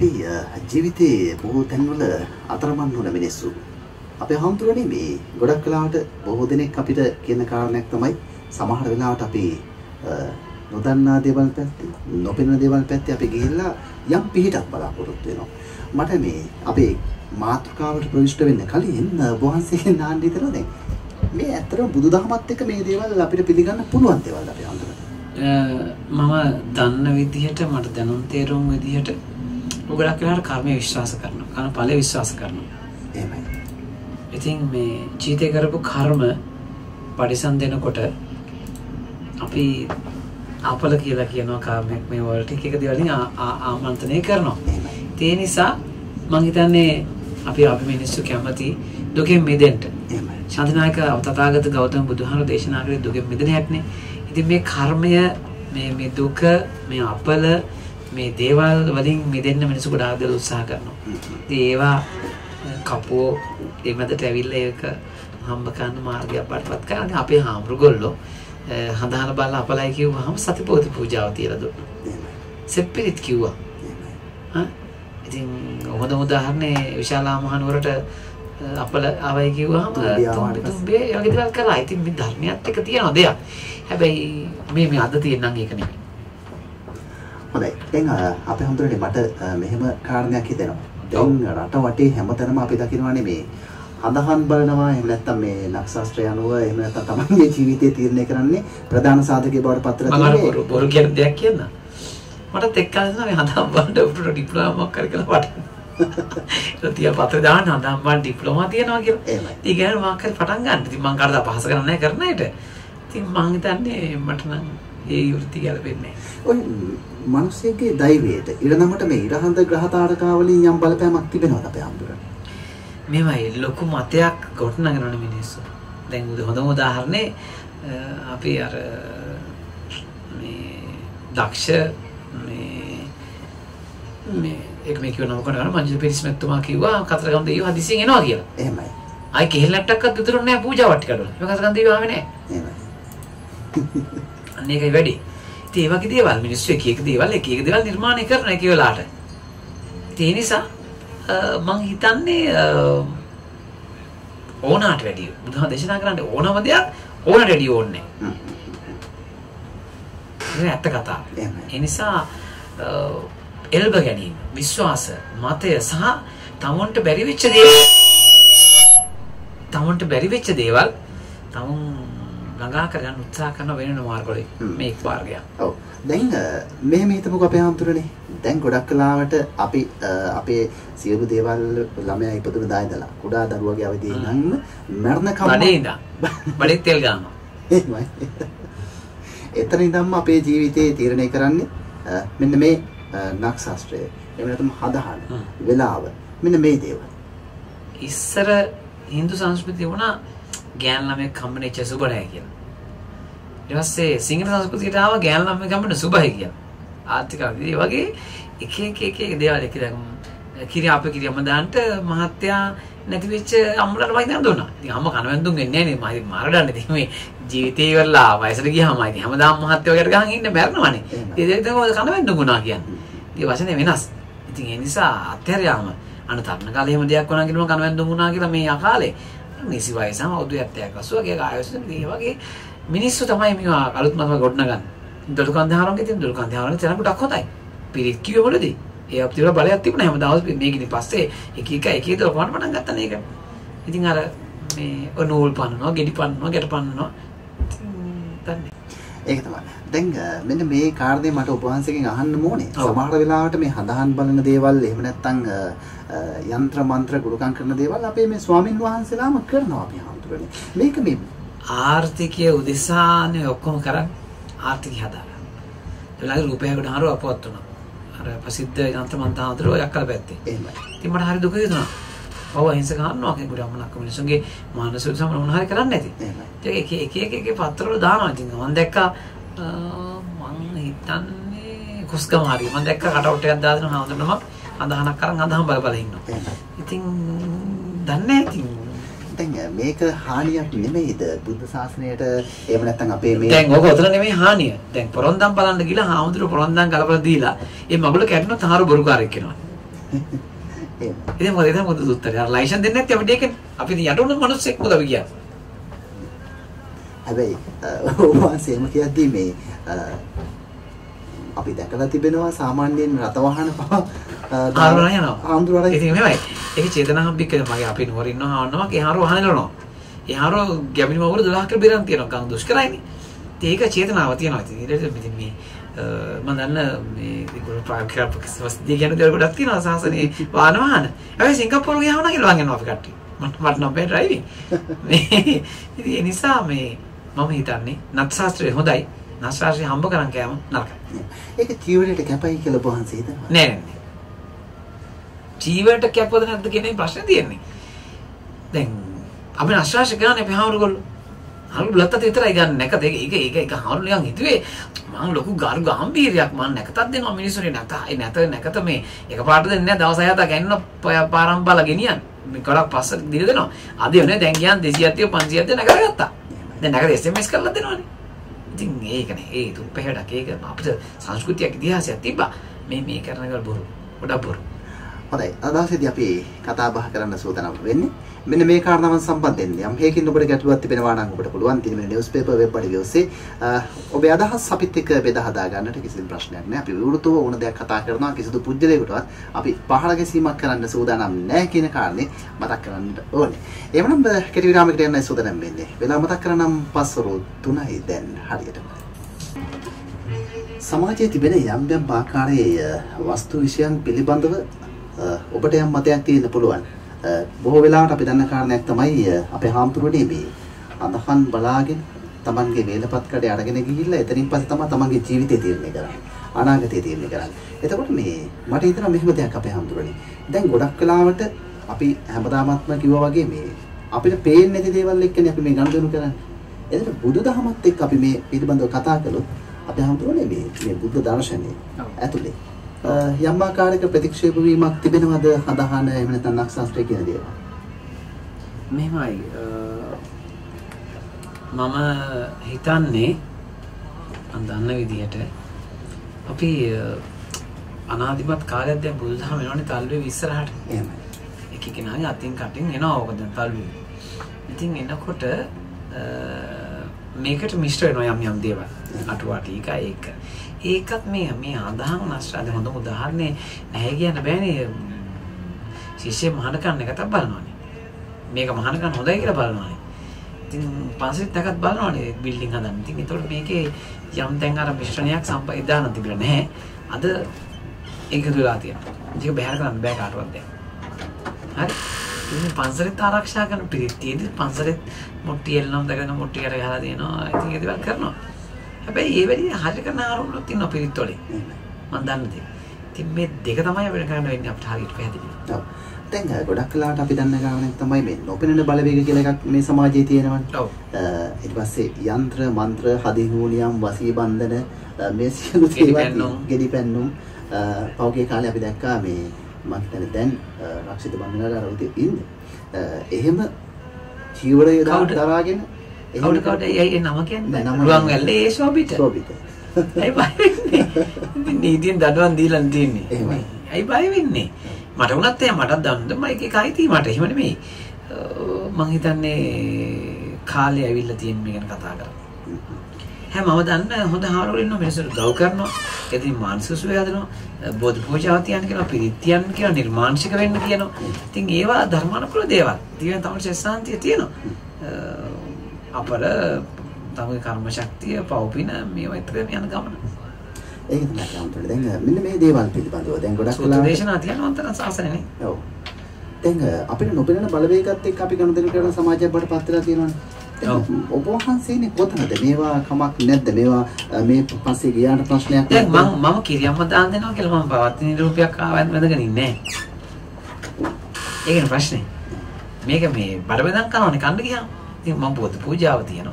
අපි ජීවිතේ බොහෝ තැන්වල අතරමං වුණ මිනිස්සු. අපේ හම්තුරනේ මේ ගොඩක් වෙලාවට බොහෝ දෙනෙක් අපිට කියන කාරණයක් තමයි සමහර වෙලාවට අපි නොදන්නා දේවල් පැත්තේ, නොපෙනෙන දේවල් පැත්තේ අපි ගිහිල්ලා යම් පිහිටක් බලාපොරොත්තු වෙනවා. මට මේ අපේ මාතෘකාවට ප්‍රවිෂ්ඨ වෙන්න කලින් වහන්සේගෙන් අහන්න හිතෙනවා දැන් මේ ඇත්තටම බුදුදහමත් එක්ක මේ දේවල් අපිට පිළිගන්න පුළුවන් දේවල් අපි හම්තුරනේ. මම දන්න විදිහට මට දැනුම් තේරුම් විදිහට ගොඩක් වෙලාවට කර්මය විශ්වාස කරනවා. කන ඵලය විශ්වාස කරනවා. එහෙමයි. ඉතින් මේ ජීවිතේ කරපු කර්ම පරිසම් දෙනකොට අපි අපල කියලා කියනවා කර්මයක් මේ වලට එක දේවල්ින් ආමන්ත්‍රණය කරනවා. ඒ නිසා මම හිතන්නේ අපි මිනිස්සු කැමති දුකෙන් මිදෙන්න. එහෙමයි. ශාන්තිනායක තථාගත ගෞතම බුදුහාමුදුරු දේශනා කරේ දුකෙන් මිදෙන හැටනේ. ඉතින් මේ කර්මය මේ දුක මේ අපල මේ දේවල් වලින් මිදෙන්න මිනිස්සු ගොඩාක් දල උත්සාහ කරනවා. ඉතින් ඒවා කපුවෝ ඒ මැදට ඇවිල්ලා ඒක හම්බ කරන මාර්ගයක් වඩපත් කරන අපේ හාමුදුරුවෝ හඳහන බලලා අපලයි කිව්වහම සතිපෝති පූජාව තියලා දුන්නා. සෙප්පිරිත් කිව්වා. ඉතින් හොඳ උදාහරණේ විශාලා මහනුවරට අපල ආවයි කිව්වහම තුඹේ යගේ දේවල් කරා. ඉතින් මේ ධර්මයත් එක්ක තියෙන දෙයක්. හැබැයි මේ අද තියෙන නම් ඒක නෙමෙයි. හොඳයි. දැන් අපේ හම්තුරනේ මට මෙහෙම කාරණයක් හිතෙනවා. දැන් රට වටේ හැමතැනම අපි දකිනවානේ මේ හඳහන් බලනවා. එහෙම නැත්නම් මේ නක්ෂත්‍රය අනුව එහෙම නැත්නම් තමන්ගේ ජීවිතය තීරණය කරන්නේ ප්‍රධාන සාධකයේ බවට පත් කරලා තියෙන්නේ. මම බොරු කියන දෙයක් කියන්න. මටත් එක්කලා මේ හඳහන් බලන්න උඩට ඩිප්ලෝමාවක් කරලා වටේ. ඒක තියා පත්‍ර දාන්න හඳහන් බලන්න ඩිප්ලෝමා තියනවා කියලා. එහෙමයි. ඉතින් ගෑනු මාක් හරි පටන් ගන්න. ඉතින් මං කාටද පහස කරන්නේ නැහැ කරන අයට. ඉතින් මං හිතන්නේ මට නම් ඒ වෘත්ති ගැලපෙන්නේ නැහැ. ඔය මිනිස්සෙගේ දෛවයට ඊළඟට මේ ඉරහඳ ග්‍රහ තාරකා වලින් යම් බලපෑමක් තිබෙනවද අපේ හම්බුරනේ? මේවයි ලොකු මතයක් ගොඩනගන මිනිස්සු. දැන් හොඳම උදාහරණේ අපි අර මේ දක්ෂ මේ එක මේ කියනවා මොකද මංජු පිරිස්මැතුමා කිව්වා කතරගම දෙවියෝ හදිසියෙන් එනවා කියලා. එහෙමයි. ආයි කෙහෙලට්ටක්වත් දුතුරු නැහැ පූජාවට කඩවල. මේ කතරගම දෙවියෝ ආවේ නැහැ. එහෙමයි. අන්න ඒකයි වැඩි. ඉතින් ඒ වගේ දේවල් මිනිස්සු එක එක දේවල් නිර්මාණය කරන එක වෙලාවට. ඒ නිසා මං හිතන්නේ ඕනාට වැඩිය බුදුහාම දේශනා කරන්නේ ඕනම දෙයක් ඕනට වැඩිය ඕනේ. ඒක ඇත්ත කතාව. ඒ නිසා එල්බ ගැනීම, විශ්වාස, මතය සහ තමන්ට බැරි වෙච්ච දේවල් තමුන් ළඟා කරගන්න උත්සාහ කරන වෙන මාර්ගවල මේක මාර්ගයක්. ඔව්. දැන් මෙහෙම හිතමුකෝ අපේ හම්තුරනේ. දැන් ගොඩක් කලාවට අපි අපේ සියලු දේවල් ළමයා ඉපදුන දා ඉඳලා කුඩා දරුවගේ අවදී නම් මරණකම් බඩේ ඉඳන් බඩේ තෙල් ගන්නවා. එහෙමයි. එතන ඉඳන්ම අපේ ජීවිතේ තීරණය කරන්නේ මෙන්න මේ නක්ෂත්‍රය. එහෙම නැත්නම් හදහන වෙලාව. මෙන්න මේ දේවල්. ඉස්සර Hindu සංස්කෘතිය වුණා ගෑන් ළමෙක් කම්බිනේච්ච සුබයි කියලා. ඊට පස්සේ සිංහල සංස්කෘතියට ආව ගෑන් ළමෙක් කම්බින සුබයි කියලා. ආර්ථික ඒ වගේ එක දේවල් එක කිරි අපේ කිරියම දාන්නට මහත්යා නැති වෙච්ච අම්මලට වයින් දුන්නා. ඉතින් අම්ම කනවැන්දුන් වෙන්නේ නැහැ නේ මම මාරඩන්න. ඉතින් මේ ජීවිතේ ඉවරලා වයසට ගියාම ඉතින් හැමදාම මහත්යෝ වගේ ගහන් ඉන්න බැරනවනේ. ඒ දෙයක් තමයි කනවැන්දුන් වුණා කියන්නේ. ඉතින් වචනේ වෙනස්. ඉතින් ඒ නිසා අත්හැරියාම අන්න තරණ කාලේ එහෙම දෙයක් වුණා කියනවා කනවැන්දුන් වුණා කියලා මේ අකාලේ නිසි වයසම අවුරුදු 70ක් 80ක ආයුෂෙ මේ වගේ මිනිස්සු තමයි මේවා අලුත් මතම ගොඩනගන්නේ. දොළුකන්ද හරවන්නේ ඉතින් දොළුකන්ද හරවන්නේ තරකට හොඳයි. පිරිත් කිව්වේ මොකද? ඒ අපිට බලයක් තිබුණා හැමදාම මේකින් පස්සේ එක දොළුකන්ද පටන් ගත්තා නේද? ඉතින් අර මේ නූල් පන්නනවා, ගෙඩි පන්නනවා, ගැට පන්නනවා. දන්නේ. ඒක තමයි. දැන් මෙන්න මේ කාර්යය මට ඔබ වහන්සේගෙන් අහන්න ඕනේ. සමහර වෙලාවට මේ හඳහන් බලන දේවල් එහෙම නැත්නම් යంత్ర මන්ත්‍ර ගුරුකම් කරන දේවල් අපේ මේ ස්වාමින් වහන්සේලාම කරනවා අපි හඳුරන්නේ. මේක මේ ආර්ථිකයේ උදෙසානේ ඔක්කොම කරන්නේ. ආර්ථිකය හදාගන්න. ඒලාගේ රූපයකට හරව අපවත් වුණා. අර ප්‍රසිද්ධ යంత్ర මන්ත්‍ර හඳුරෝ යක්කල පැත්තේ. එහෙමයි. ඉතින් මට හරි දුක හිතුණා. ඔව් අහිංසක ගන්නවා කෙනෙකුට අමනක් මිනිස්සුන්ගේ මානසික සමන මොන හරි කරන්නේ නැති. එහෙමයි. ඒක එක පත්‍රවල දානවා. ඉතින් මම දැක්කා මං හිතන්නේ කුස්කමාරිය. මම දැක්කා කටවුට් එකක් දාගෙන හඳුනනම අදහනක් අරන් අදහම් බල ඉන්නවා. ඉතින් දන්නේ ඉතින් දැන් මේක හානියක් නෙමෙයිද බුද්ධ ශාසනයට? එහෙම නැත්නම් අපේ මේ දැන් ඕක උතන නෙමෙයි හානිය. දැන් පොරොන්දම් බලන්න ගිහලා හාමුදුරුවෝ පොරොන්දම් ගලපලා දීලා ඒ මගුල කැඩුණොත් හාරු බොරුකාරයෙක් වෙනවා. ඉතින් මොකද ඒක මොකද උත්තරය? අර ලයිසන් දෙන්නේ නැත්නම් අපිට ඒක අපි ඉතින් යට උන මිනිස්සෙක් මොකද අපි කියන්නේ? හැබැයි ඔවාසෙම කියද්දී මේ අපි දැකලා තිබෙනවා සාමාන්‍යයෙන් රත වාහන පහ ආරෝහණ යනවා. ආන්දුරණ ඉතින් මෙහෙමයි. ඒක චේතනාහම්බික මගේ අපේ නුවර ඉන්නවා ආවන්නවා ඒ හාරෝ වාහන යනවා. ඒ හාරෝ ගැබිනි මවුල 12කට බෙරන් තියෙනවා. ගම් දුෂ්කරයිනේ. ඉතින් ඒක චේතනාව තියෙනවා. ඉතින් මේ මම දන්න මේ ඒගොල්ලෝ ප්‍රායෝගික වස්තිය කියන දේ ගොඩක් තියෙනවා සාසනේ වාහන. හැබැයි සිංගප්පූරු ගියාම නම් එළවන් යනවා අපි කට්ටිය. මට නම් බෑ ඩ්‍රයිවිං. මේ ඉතින් ඒ නිසා මේ මම හිතන්නේ නත් ශාස්ත්‍රය හොඳයි. නත් ශාස්ත්‍රය හම්බ කරන් කෑම නරකයි. ඒක ජීවිතේට කැපයි කියලා බොහන්සේ හිතනවා. නෑ නෑ. ජීවිතේට කැපවද නැද්ද කියන ප්‍රශ්නේ තියෙන්නේ. දැන් අපි අශ්වාස ගන්න අපි හාමුදුරුවෝ හාමුදුරුවෝ ලත්තට විතරයි ගන්න නැකත ඒක හාමුදුරුවෝ නිකන් හිතුවේ මම ලොකු ගාරු ගැඹීරයක් මම නැකතක් දෙනවා මිනිස්සුන්ට නැත මේ එකපාරට දෙන්නේ නැහැ දවස් 6 ගන්න පාරම් බල ගෙනියන්න මේ ගොඩක් පස්සට දින දෙනවා අද වෙනේ දැන් ගියන් 230 500 නැග කරගත්තා දැන් නැගද SMS කරලා දෙනවනේ ඉතින් ඒකනේ ඒ තුප්පහෙඩක් ඒක අපිට සංස්කෘතියක් ඉතිහාසයක් තිබ්බා මේ කරන එක බොරු ගොඩක් බොරු හොඳයි අදවසේදී අපි කතා බහ කරන්න සූදානම් වෙන්නේ මෙන්න මේ කාරණාවන් සම්බන්ධයෙන් යම් හේකින් ඔබට ගැටලුවක් තිබෙනවා නම් ඔබට පුළුවන් තියෙන මේ නිවුස් පේපර් වෙබ් අඩවිය ඔස්සේ ඔබේ අදහස් අපිත් එක්ක බෙදා හදා ගන්නට කිසිදු ප්‍රශ්නයක් නැහැ අපි විවෘතව ඕන දෙයක් කතා කරනවා කිසිදු පුජ්‍යලයකටවත් අපි පහළ ගැසීමක් කරන්න සූදානම් නැහැ කියන කාරණේ මතක් කරන්න ඕනේ එවනම් කෙටි විරාමයකට යන්න සූදානම් වෙන්නේ වෙලාව මතක් කරනම් 5:03යි දැන් හරියටම සමාජයේ තිබෙන යම් ආකාරයේ වස්තු විෂයන් පිළිබඳව ඔබට යම් මතයක් තියෙන්න පුළුවන්. බොහෝ වෙලාවට අපි දන්න කාරණයක් තමයි අපේ හාමුදුරුවනේ මේ අඳහන් බලාගෙන තමන්ගේ වේලපත් කඩේ අරගෙන ගිහිල්ලා එතනින් පස්සේ තමයි තමන්ගේ ජීවිතය තීරණය කරන්නේ. අනාගතය තීරණය කරන්නේ. එතකොට මේ මට හිතෙනවා මෙහෙම දෙයක් අපේ හාමුදුරුවනේ. දැන් ගොඩක් වෙලාවට අපි හැමදාමත්ම කිව්වා වගේ මේ අපිට පේන්නේ නැති දේවල් එක්කනේ අපි මේ ගනුදෙනු කරන්නේ. එතකොට බුදුදහමත් එක්ක අපි මේ පිළිබඳව කතා කළොත් අපේ හාමුදුරුවනේ මේ බුද්ධ දර්ශනය ඇතුලේ යම් ආකාරයක ප්‍රතික්ෂේප වීමක් තිබෙනවද අදහන එහෙම නැත්නම් නක්ෂත්‍රය කියන දේවල් මෙහෙමයි මම හිතන්නේ මම දන්න විදිහට අපි අනාදිමත් කාලයක් දැන් බුදුදහම වෙනවනේ තල්ලුවේ ඉස්සරහට එහෙමයි එක කෙනාගේ අතින් කටින් එනවා ඕක දැන් තල්ලුවේ ඉතින් එනකොට මේකට මිශ්‍ර වෙනවා යම් දේවල් අටුවා ටීකා ඒකත් මේ ආදාහන නැස්රාද හොඳම උදාහරණේ නැහැ කියන්න බෑනේ ශිෂ්‍ය මහානකම් එකක් බලනවානේ මේක මහානකම් හොඳයි කියලා බලනවානේ ඉතින් පන්සලෙත් එකක් බලනවානේ බිල්ඩින් හදන්න ඉතින් ඒතකොට මේකේ යම් තැන් අර මිශ්‍රණයක් සම්පයිදාන තිබිලා නැහැ අද ඒක දුලා තියෙනවා ඒක බහැර කරන්න බෑ කාටවත් දැන් හරි ඉතින් පන්සලෙත් ආරක්ෂා කරන පිළිතියේදී පන්සලෙත් මොට්ටියල් නම් දගෙන මොට්ටියට ගහලා දෙනවා ඉතින් ඒක දේවල් කරනවා හැබැයි ඒ වෙලේ හරිය කරන ආරම්භයක් තියෙනවා පිළිත් වලින් මම දන්න දේ. ඉතින් මේ දෙක තමයි අපිට කරන්න වෙන්නේ අපිට හරියට පැහැදිලි. ඔව්. දැන් ගොඩක් වෙලාවට අපි දන්න ගානක් තමයි මේ නොපෙනෙන බලවේග කියලා එකක් මේ සමාජයේ තියෙනවනේ. ඔව්. ඊට පස්සේ යంత్ర මන්ත්‍ර හදිහූනියම් වසී බන්ධන මේ සියලු දේවල් ගෙඩිපැන්නුම් පෞගේ කාලේ අපි දැක්කා මේ මම හිතන්නේ දැන් රක්ෂිත බන්ධනාගාර වලදී ඉන්නේ. එහෙම ජීවරය දරාගෙන කවුද ඒ නම කියන්නේ රුවන් වැල්ලේ ඒ ශෝභිත ඇයි බය වෙන්නේ ඉතින් නීතියෙන් දඩුවම් දීලා තියෙන්නේ ඇයි බය වෙන්නේ මට උනත් එයා මටත් දන්න මයික් එක අයිති මට එහෙම නෙමෙයි මං හිතන්නේ කාලේ ඇවිල්ලා තියෙන මේ ගැන කතා කරා මම දන්න හොඳ හාරවල ඉන්න මිනිස්සුන්ට ගෞ කරනවා ඉතින් මානසික සුවය හදනවා බෝධි පූජාව තියන්න කියලා පිරිත්තියන් කියලා නිර්මාංශික වෙන්න කියනවා ඉතින් ඒවා ධර්මානුකූල දේවල් ඉතින් තමයි ශාන්තිය තියෙනවා අපර තමයි කර්ම ශක්තිය පවපින මේවා විතර යන ගමන. ඒක තමයි අන්තරේ. දැන් මෙන්න මේ දේවල් පිළිබඳව දැන් ගොඩක් වෙලා දේශනා තියෙනවා අන්තර සාසනනේ. ඔව්. දැන් අපිට නොපෙනෙන බලවේගات එක්ක අපි ගනුදෙනු කරන සමාජයක් බවට පත් වෙලා තියෙනවානේ. ඔව්. ඔබ වහන්සේනේ කොතනද මේවා කමක් නැද්ද මේවා මේ පස්සේ ගියාට ප්‍රශ්නයක් නැද්ද? දැන් මම කිරියම්ම දාන්න දෙනවා කියලා මම පවත්තින රූපයක් ආවත් වැදගෙන ඉන්නේ නැහැ. ඒකනේ ප්‍රශ්නේ. මේක මේ බඩබෙදන් කරනවනේ කන්න ගියාම. ඉතින් මම බෝධි පූජාව තියෙනවා.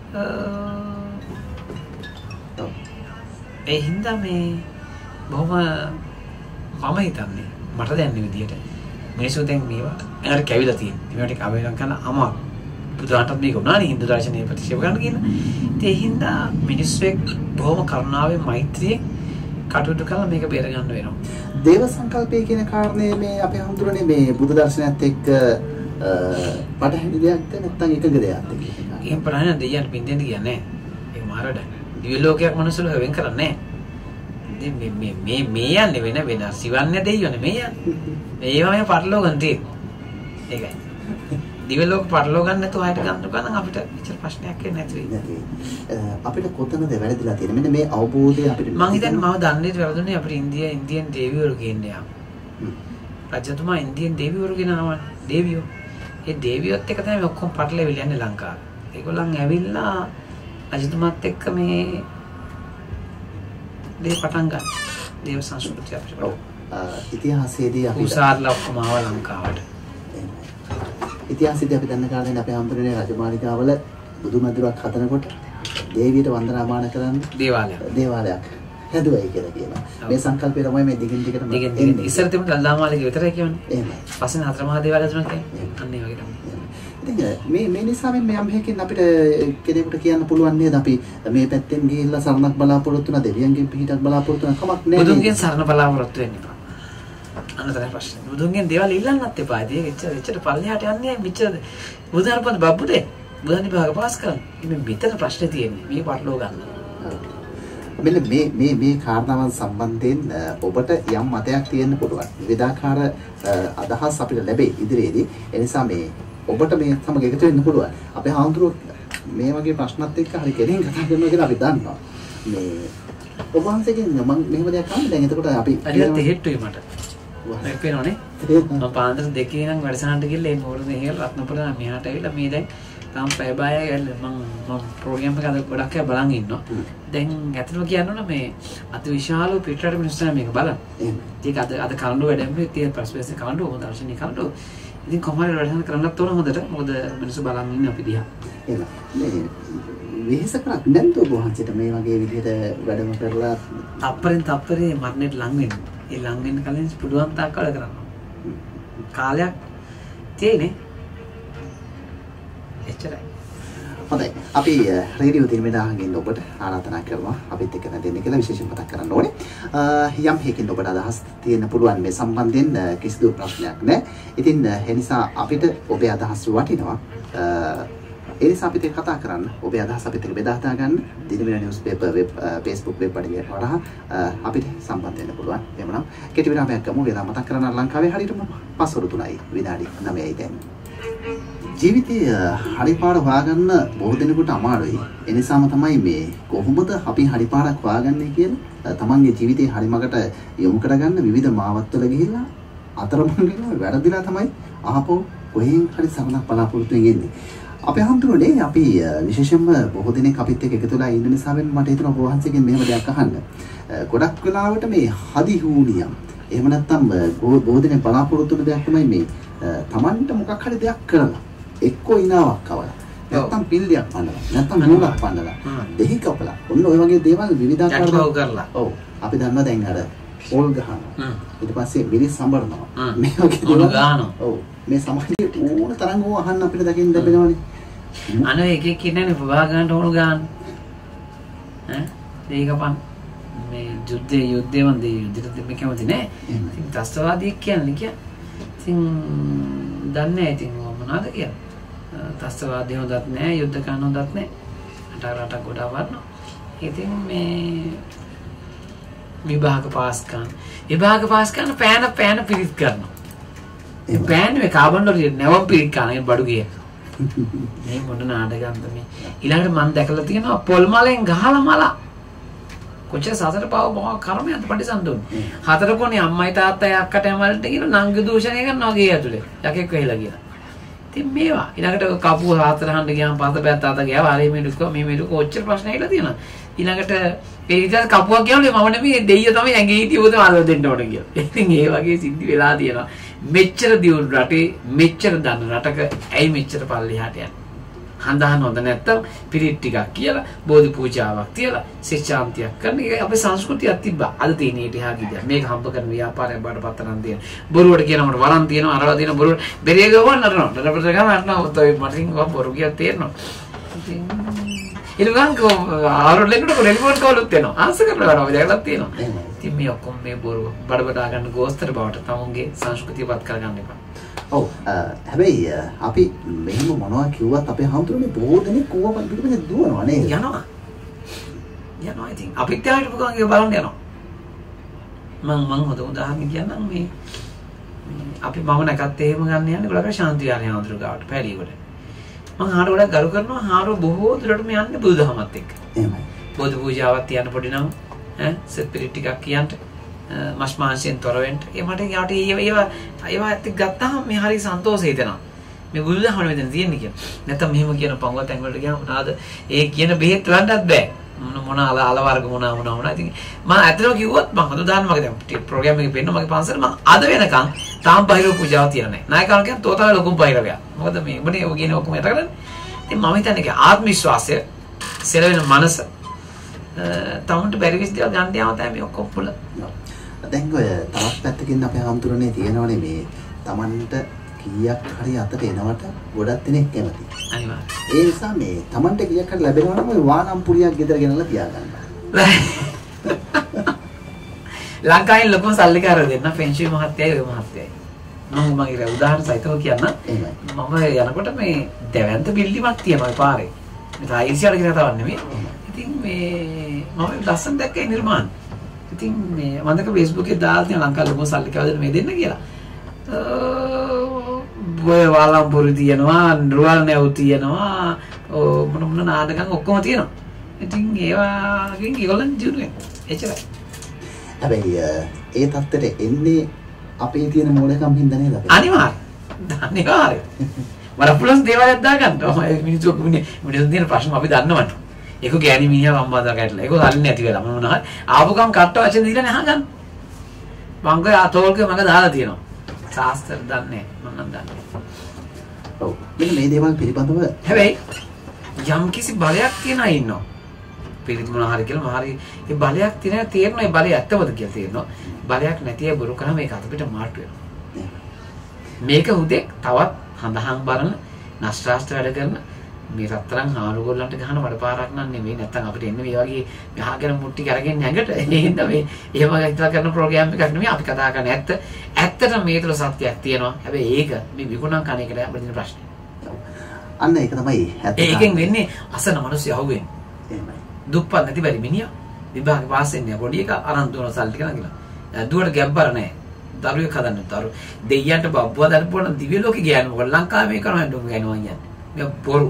ඒ හින්දා මේ බොහොම මම හිතන්නේ මට දැනෙන විදියට මිනිස්සු දැන් මේවා එනට කැවිලා තියෙනවා. මේවට කවෙලම් කරන අමාරු. බුදුහාමත් මේක උනානේ හින්දු දර්ශනය ප්‍රතික්ෂේප කරන්න කියලා. ඒ හින්දා මිනිස්සු එක් බොහොම කරුණාවෙන් මෛත්‍රියෙන් කටයුතු කරලා මේක බේර ගන්න වෙනවා. දේව සංකල්පය කියන කාරණේ මේ අපේ හඳුරන්නේ මේ බුදු දර්ශනයත් එක්ක පටහැනි දෙයක්ද නැත්නම් එකඟ දෙයක්ද කියන එක. එහෙම ප්‍රාණ දෙයයන් පින්දෙන් කියන්නේ ඒක මාරඩ. දිව්‍ය ලෝකයක් මනුස්සලෝ වෙන් කරන්නේ නැහැ. මේ යන්නේ වෙන සිවන්නේ දෙයියෝනේ මේ යන්නේ. මේවා මේ පටලව ගන්න තියෙන්නේ. ඒකයි. දිව්‍ය ලෝක පටලව ගන්න නැතුව ආයෙත් ගන්න ගන්න අපිට ඉච්චර ප්‍රශ්නයක් නැති වෙයි. අපිට කොතනද වැරදිලා තියෙන්නේ? මෙන්න මේ අවබෝධය අපිට මම හිතන්නේ මම දන්නේ වැරදුනේ අපිට ඉන්දියන් දෙවිවරු කියන්නේ යා. රජතුමා ඉන්දියන් දෙවිවරු කියනවා දෙවියෝ. ඒ දෙවියොත් එක තමයි ඔක්කොම පටලෙවිල යන්නේ ලංකාවේ. ඒගොල්ලන් ඇවිල්ලා රජතුමාත් එක්ක මේ දේ පටන් ගන්න. දේව සංස්කෘතිය අපිට. ඔව්. ඉතිහාසයේදී අපි උසාරලා ඔක්කොම ආව ලංකාවට. ඉතිහාසයේදී අපි දන්න කාරණේ අපේ හම්බුනේ රජමාලිගාවල බුදුමැදුරක් හදනකොට දේවියට වන්දනාමාන කරන්න දේවාලයක් හැදුවයි කියලා කියනවා. මේ සංකල්පය තමයි මේ දිගින් දිගටම එන්නේ. ඉස්සර තිබුණ ලල්ලාමාලිග විතරයි කියන්නේ. එහෙමයි. පස්සේ හතර මහා දේවාලය තුනක් කියන්නේ. අන්න ඒ වගේ තමයි. ඉතින් මේ නිසා මේ යම් හේකින් අපිට කෙනෙකුට කියන්න පුළුවන් නේද අපි මේ පැත්තෙන් ගිහිල්ලා සරණක් බලාපොරොත්තු වෙන දෙවියන්ගෙන් පිහිටක් බලාපොරොත්තු වෙන කමක් නැහැ. බුදුන්ගෙන් සරණ බලාපොරොත්තු වෙන්න එපා. අන්නතරයි ප්‍රශ්නේ. බුදුන්ගෙන් දේවල් ඉල්ලන්නත් එපා. ඒක එච්චර පල්ලෙහාට යන්නේ මෙච්චර බුදුහරපන්ත බබ්බුදේ බුදුන් විභාග පාස් කරන්න. මේ මෙතන ප්‍රශ්නේ තියෙන්නේ. මේ පටලව ගන්න. මෙන්න මේ කාරණාවන් සම්බන්ධයෙන් ඔබට යම් මතයක් තියෙන්න පුළුවන්. විවිධාකාර අදහස් අපිට ලැබෙයි ඉදිරියේදී. ඒ නිසා මේ ඔබට මේ සමග එකතු වෙන්න පුළුවන්. අපේ හාමුදුරුවෝ මේ වගේ ප්‍රශ්නත් එක්ක හරි කෙනෙක් කතා කරනවා කියලා අපි දන්නවා. මේ ඔබ වහන්සේගෙන් මම මෙහෙම දෙයක් අහන්න දැන් එතකොට අපි හරියට හෙට්ටුයි මට. මේ පේනෝනේ. මම පාන්දර දෙකේ ඉඳන් වැඩසටහනට ගිහලා ඒ මොකද මේ හේල් රත්නපුර මෙහාට ඇවිල්ලා මේ දැන් තාම පැය බායයි මම ප්‍රෝග්‍රෑම් එක අද ගොඩක් අය බලන් ඉන්නවා. දැන් ඇත්තටම කියන්න ඕන මේ අති විශාල පිටරට මිනිස්සුන් මේක බලන්න. ඒක අද කවුන්ඩු වැඩමුවේ තියෙන ප්‍රස්පෙස් කවුන්ඩු හොඳ දර්ශනීය කවුන්ඩු. ඉතින් කොහොමද වැඩසටහන කරන්නත් ඕන හොඳට. මොකද මිනිස්සු බලන් ඉන්නේ අපි දිහා. එහෙම. මේ වෙහෙස කරක් නැද්ද ඔබ වහන්සේට මේ වගේ විදිහට වැඩම කරලා තප්පරේ මරණයට ලං වෙන්න. ඒ ලං වෙන්න කලින් පුළුවන් තාක් කල් කරනවා. කාලයක් තියෙන්නේ. එච්චරයි. හොඳයි. අපි රේඩියෝ තිරමෙදාගෙන් ඔබට ආරාධනා කරනවා අපිත් එක්ක නැදෙන්න කියලා විශේෂයෙන් මතක් කරන්න ඕනේ. යම් හේකින් ඔබට අදහස් තියෙන්න පුළුවන් මේ සම්බන්ධයෙන් කිසිදු ප්‍රශ්නයක් නැහැ. ඉතින් ඒ නිසා අපිට ඔබේ අදහස් වටිනවා. ඒ නිසා අපිට කතා කරන්න ඔබේ අදහස් අපිත් එක්ක බෙදා හදා ගන්න දිනවල නිවුස් පේපර් Facebook වෙබ් අඩවිය වරහා අපිට සම්බන්ධ වෙන්න පුළුවන්. එහෙමනම් කෙටි විරාමයක් ගමු. වේලා මතක් කරන්න ලංකාවේ හරියටම 5:03 විනාඩි 9යි දැන්. ජීවිතයේ හරි පාර හොයාගන්න බොහෝ දෙනෙකුට අමාරුයි. ඒ නිසාම තමයි මේ කොහොමද අපි හරි පාරක් හොයාගන්නේ කියලා තමන්ගේ ජීවිතේ හරි මගට යොමු කරගන්න විවිධ මාවත්වල ගිහිල්ලා අතරමං වෙනවා වැරදිලා තමයි ආපහු කොහෙන් හරි සරණක් බලාපොරොත්තු වෙන්නේ. අපේ හඳුරන්නේ අපි විශේෂයෙන්ම බොහෝ දෙනෙක් අපිත් එක්ක එකතු වෙලා ඉන්න නිසා මට හිතෙනවා ඔබ වහන්සේගෙන් මෙහෙම දෙයක් අහන්න. ගොඩක් වෙලාවට මේ හදි හූනියම් එහෙම නැත්නම් බොහෝ දෙනෙක් බලාපොරොත්තු වෙන දෙයක් තමයි මේ තමන්ට මොකක් හරි දෙයක් කරලා එක්කෝ ඉනාවක් කවලා නැත්නම් පිල්ලියක් පන්නලා නැත්නම් නූලක් පන්නලා දෙහි කපලා ඔන්න ඔය වගේ දේවල් විවිධාකාර කරලා ඔව් අපි දන්නවා දැන් අර පොල් ගහනවා ඊට පස්සේ මිරිස් සම්බරනවා මේ වගේ දේවල් ගහනවා ඔව් මේ සමාජයේ ඕන තරම් ඕවා අහන්න අපිට දකින්න ලැබෙනවනේ අනේ එක එක කියන්නේ ප්‍රවාහ ගන්නට ඕන ගන්න ඈ දෙහිකපන් මේ යුද්ධේ වන්දේ යුද්ධෙට දෙන්න කැමති නෑ ඉතින් ත්‍ස්තවාදී කියන්නේ ඉතින් දන්නේ ඉතින් මොනවද කියන්නේ ත්‍ස්තවාදී හොඳත් නෑ යුද්ධ කරන හොඳත් නෑ රට ගොඩාක් වරනවා ඉතින් මේ විභාග පාස් කරන පෑන පිරිත් කරනවා ඒ පෑන් මේ කාබන් වල නැවම් පිරිත් කරන බඩු ගිය මේ මොන නාටකම්ද මේ ඊළඟට මම දැකලා තියෙනවා පොල් මලෙන් ගහලා මල කොච්චර සතර පාව මොකක් කර්මයක්ද පටිසන්දුන්නේ හතර කොනේ අම්මයි තාත්තයි අක්කට යමල්ට කියන නංගි දූෂණය කරනවා ගේ ඇතුලේ යකෙක් වෙයිලා කියලා ඉතින් මේවා ඊළඟට කපුව හතර හන්ද ගියාම පත බෑ තාත්තා ගියා ආරේ මේක මේ මේක කොච්චර ප්‍රශ්න ඇවිල්ලා තියෙනවා ඊළඟට ඒ විදිහට කපුවක් කියන්නේ මම නෙමෙයි දෙයියෝ තමයි ඇඟේ හිටියොත් මාළව දෙන්න ඕන කියලා. ඉතින් ඒ වගේ සිද්ධි වෙලා තියෙනවා. මෙච්චර දියුණු රටේ මෙච්චර දන්න රටක ඇයි මෙච්චර පල්ලෙහාට යන්නේ? හඳහන් හොඳ නැත්තම් පිරිත් ටිකක් කියලා බෝධි පූජාවක් තියලා සිතාන්තියක් කරන එක අපේ සංස්කෘතියක් තිබ්බා. අද තියෙන ඊටහා කිව්වා. මේක හම්බ කරන ව්‍යාපාරයක් බඩපත් තරම් තියෙන. බොරුවට කියනකොට වරන් තියෙනවා අරවා තියෙන බොරුවට බෙරිය ගවන්න නරනවා. රටපත ගම නරනවා. ඔතේ මටින් බොරු කියක් තේරෙනවා. ඉතින් ඉලුගන් ආරොලෙකට ටෙලිෆෝන් කෝලුත් එනවා. ආන්සර් කරලා වරව දැකලා තියෙනවා. ඉතින් මේ ඔක්කොම මේ බොරු බඩබඩා ගන්න ගෝස්තර බවට තමුන්ගේ සංස්කෘතියපත් කරගන්න එපා. ඔව් හැබැයි අපි මෙහෙම මොනවා කිව්වත් අපේ හම්තුනේ බොහෝ දෙනෙක් ඕවා පිළිබඳව දුවනවා නේද? යනවා ඉතින් අපිත් යාට පුදුමගේ බලන්න යනවා. මම හොඳ උදාහරණයක් කියන්නම් මේ අපි මම නැකත් එහෙම ගන්න යන්නේ ගොඩක් ශාන්ති යාලේ හාමුදුරුවෝ ගාවට පැලියකට. මම හාර ගොඩක් ගරු කරනවා. හාර බොහෝ දුරට මේ යන්නේ බුදුදහමත් එක්ක. එහෙමයි. බෝධි පූජාවක් තියන්න පොඩි නම් සෙත් පිළිත් ටිකක් කියන්න මස් මාංශයෙන් තොර වෙන්න. ඒ මට යාට ඒවා ඇත්ත ගත්තාම මේ හරි සන්තෝෂය හිතෙනවා. මේ බුදුදහම මෙතන තියෙන්නේ කියලා. නැත්නම් මෙහෙම කියන පංගුව තැන් වලට ගියාම මොනවාද ඒ කියන බෙහෙත් වලන්නත් බෑ. මොන අල වර්ග මොනවා ඉතින් මම ඇත්තටම කිව්වොත් මම හදු දාන්න මගේ දැන් ප්‍රෝග්‍රෑම් එකේ පෙන්නන මගේ පන්සල මම අද වෙනකන් තාම බහිරව පූජාවක් තියලා නැහැ. නායකයන් කියන තෝතාවේ ලොකුම බහිරවයක්. මොකද මේ මොනේ ඔය කියන ඔක්කොම යට කරන්නේ. ඉතින් මම හිතන්නේ ආත්ම විශ්වාසය සෙලවෙන මනස තවුන්ට බැරි විස් දේවල් ගන්න යාම තමයි මේ ඔක්කොම පුළ. දැන් ඔය තවත් පැත්තකින් අපේ හම්තුරනේ තියෙනවනේ මේ Tamanට කීයක් හරි අතට එනවට ගොඩක් දෙනෙක් කැමති. අනිවාර්යයෙන්. ඒ නිසා මේ Tamanට කීයක් හරි ලැබෙනවා නම් ඔය වානම් පුරියක් ගෙදර ගෙනලා තියාගන්න. ලංකාවේ ලොකුම සල්ලිකාර දෙන්න ෆෙන්ෂි මහත්තයයි ඔය මහත්තයයි. මම මගේ උදාහරණ සහිතව කියන්න. මම යනකොට මේ දැවැන්ත බිල්ඩිමක් තියෙනවා පාරේ. මේ තායිසියට කියලා තවන්නේ නෙමෙයි. ඉතින් මේ මම ලස්සන දැක්කේ නිර්මාණ. ඉතින් මේ මන්දක Facebook එකේ දාලා තියෙන ලංකාවේ ලොකුම සල්ලිකාර දෙන්න මේ දෙන්න කියලා. ඔය වාලම්පුරු තියෙනවා, රුවල් නැව් තියෙනවා, මොන නාටකම් ඔක්කොම තියෙනවා. ඉතින් ඒවාගෙන් ඒගොල්ලන් ජීුනේ. එච්චරයි. හැබැයි ඒ තත්ත්වයට එන්නේ අපේ තියෙන මෝඩකම් හින්දා නේද අපි? අනිවාර්යයෙන්. වරපුලස් දේවල්යක් දාගන්න. මිනිස්සු තියෙන ප්‍රශ්න අපි දන්නවනේ. ඒක ගෑණි මිනිහා වම්බාදා කැටලා. ඒක සල්ලි නැති වෙලා මොන හරි. ආපු ගම් කට්ට වචන දීලා නැහැ ගන්න. මං ගා අතෝල්ක මම දාලා තියෙනවා. සාස්ත්‍ර දන්නේ මම නම් දන්නේ. ඔව්. මෙන්න මේ දේවල් පිළිබඳව හැබැයි යම් කිසි බලයක් තියන අය ඉන්නවා. පිළිත් මොනවා හරි කියලා මහරි ඒ බලයක් තියෙන තේරෙනවා ඒ බලය ඇත්තමද කියලා තේරෙනවා. බලයක් නැති අය බොරු කරාම ඒක අතපිට මාට්ටු වෙනවා. මේක උදේ තවත් හඳහන් බලන නස්රාස්ත්‍ර වැඩ කරන මේ රත්තරන් හාරුගොල්ලන්ට ගහන වඩපාරක් නන් නෙමෙයි නැත්තම් අපිට එන්නේ මේ වගේ මෙහාගෙන මුට්ටි කරගෙන නැගට ඒ හින්දා මේ එහෙම හිතලා කරන ප්‍රෝග්‍රෑම් එකක් නෙමෙයි අපි කතා කරන්නේ ඇත්තටම මේ තුල සත්‍යයක් තියෙනවා හැබැයි ඒක මේ විකුණන් කන එකට අපිට තියෙන ප්‍රශ්නේ අන්න ඒක තමයි ඇත්ත ඒකෙන් වෙන්නේ අසන මිනිස්සු යහුවෙන්නේ එහෙමයි දුප්පත් නැති බැරි මිනිහා විභාගේ පාස් වෙන්නේ පොඩි එක අරන් දුවන සල්ලි ටික නගිලා දුවට ගැබ්බර නැහැ දරුවෙක් හදන්න දරු දෙයියන්ට බබ්බුවා දරපුවා නම් දිව්‍ය ලෝකේ ගියානේ මොකද ලංකාවේ මේ කරනවා ඩොංග යනවා කියන්නේ මේ බොරු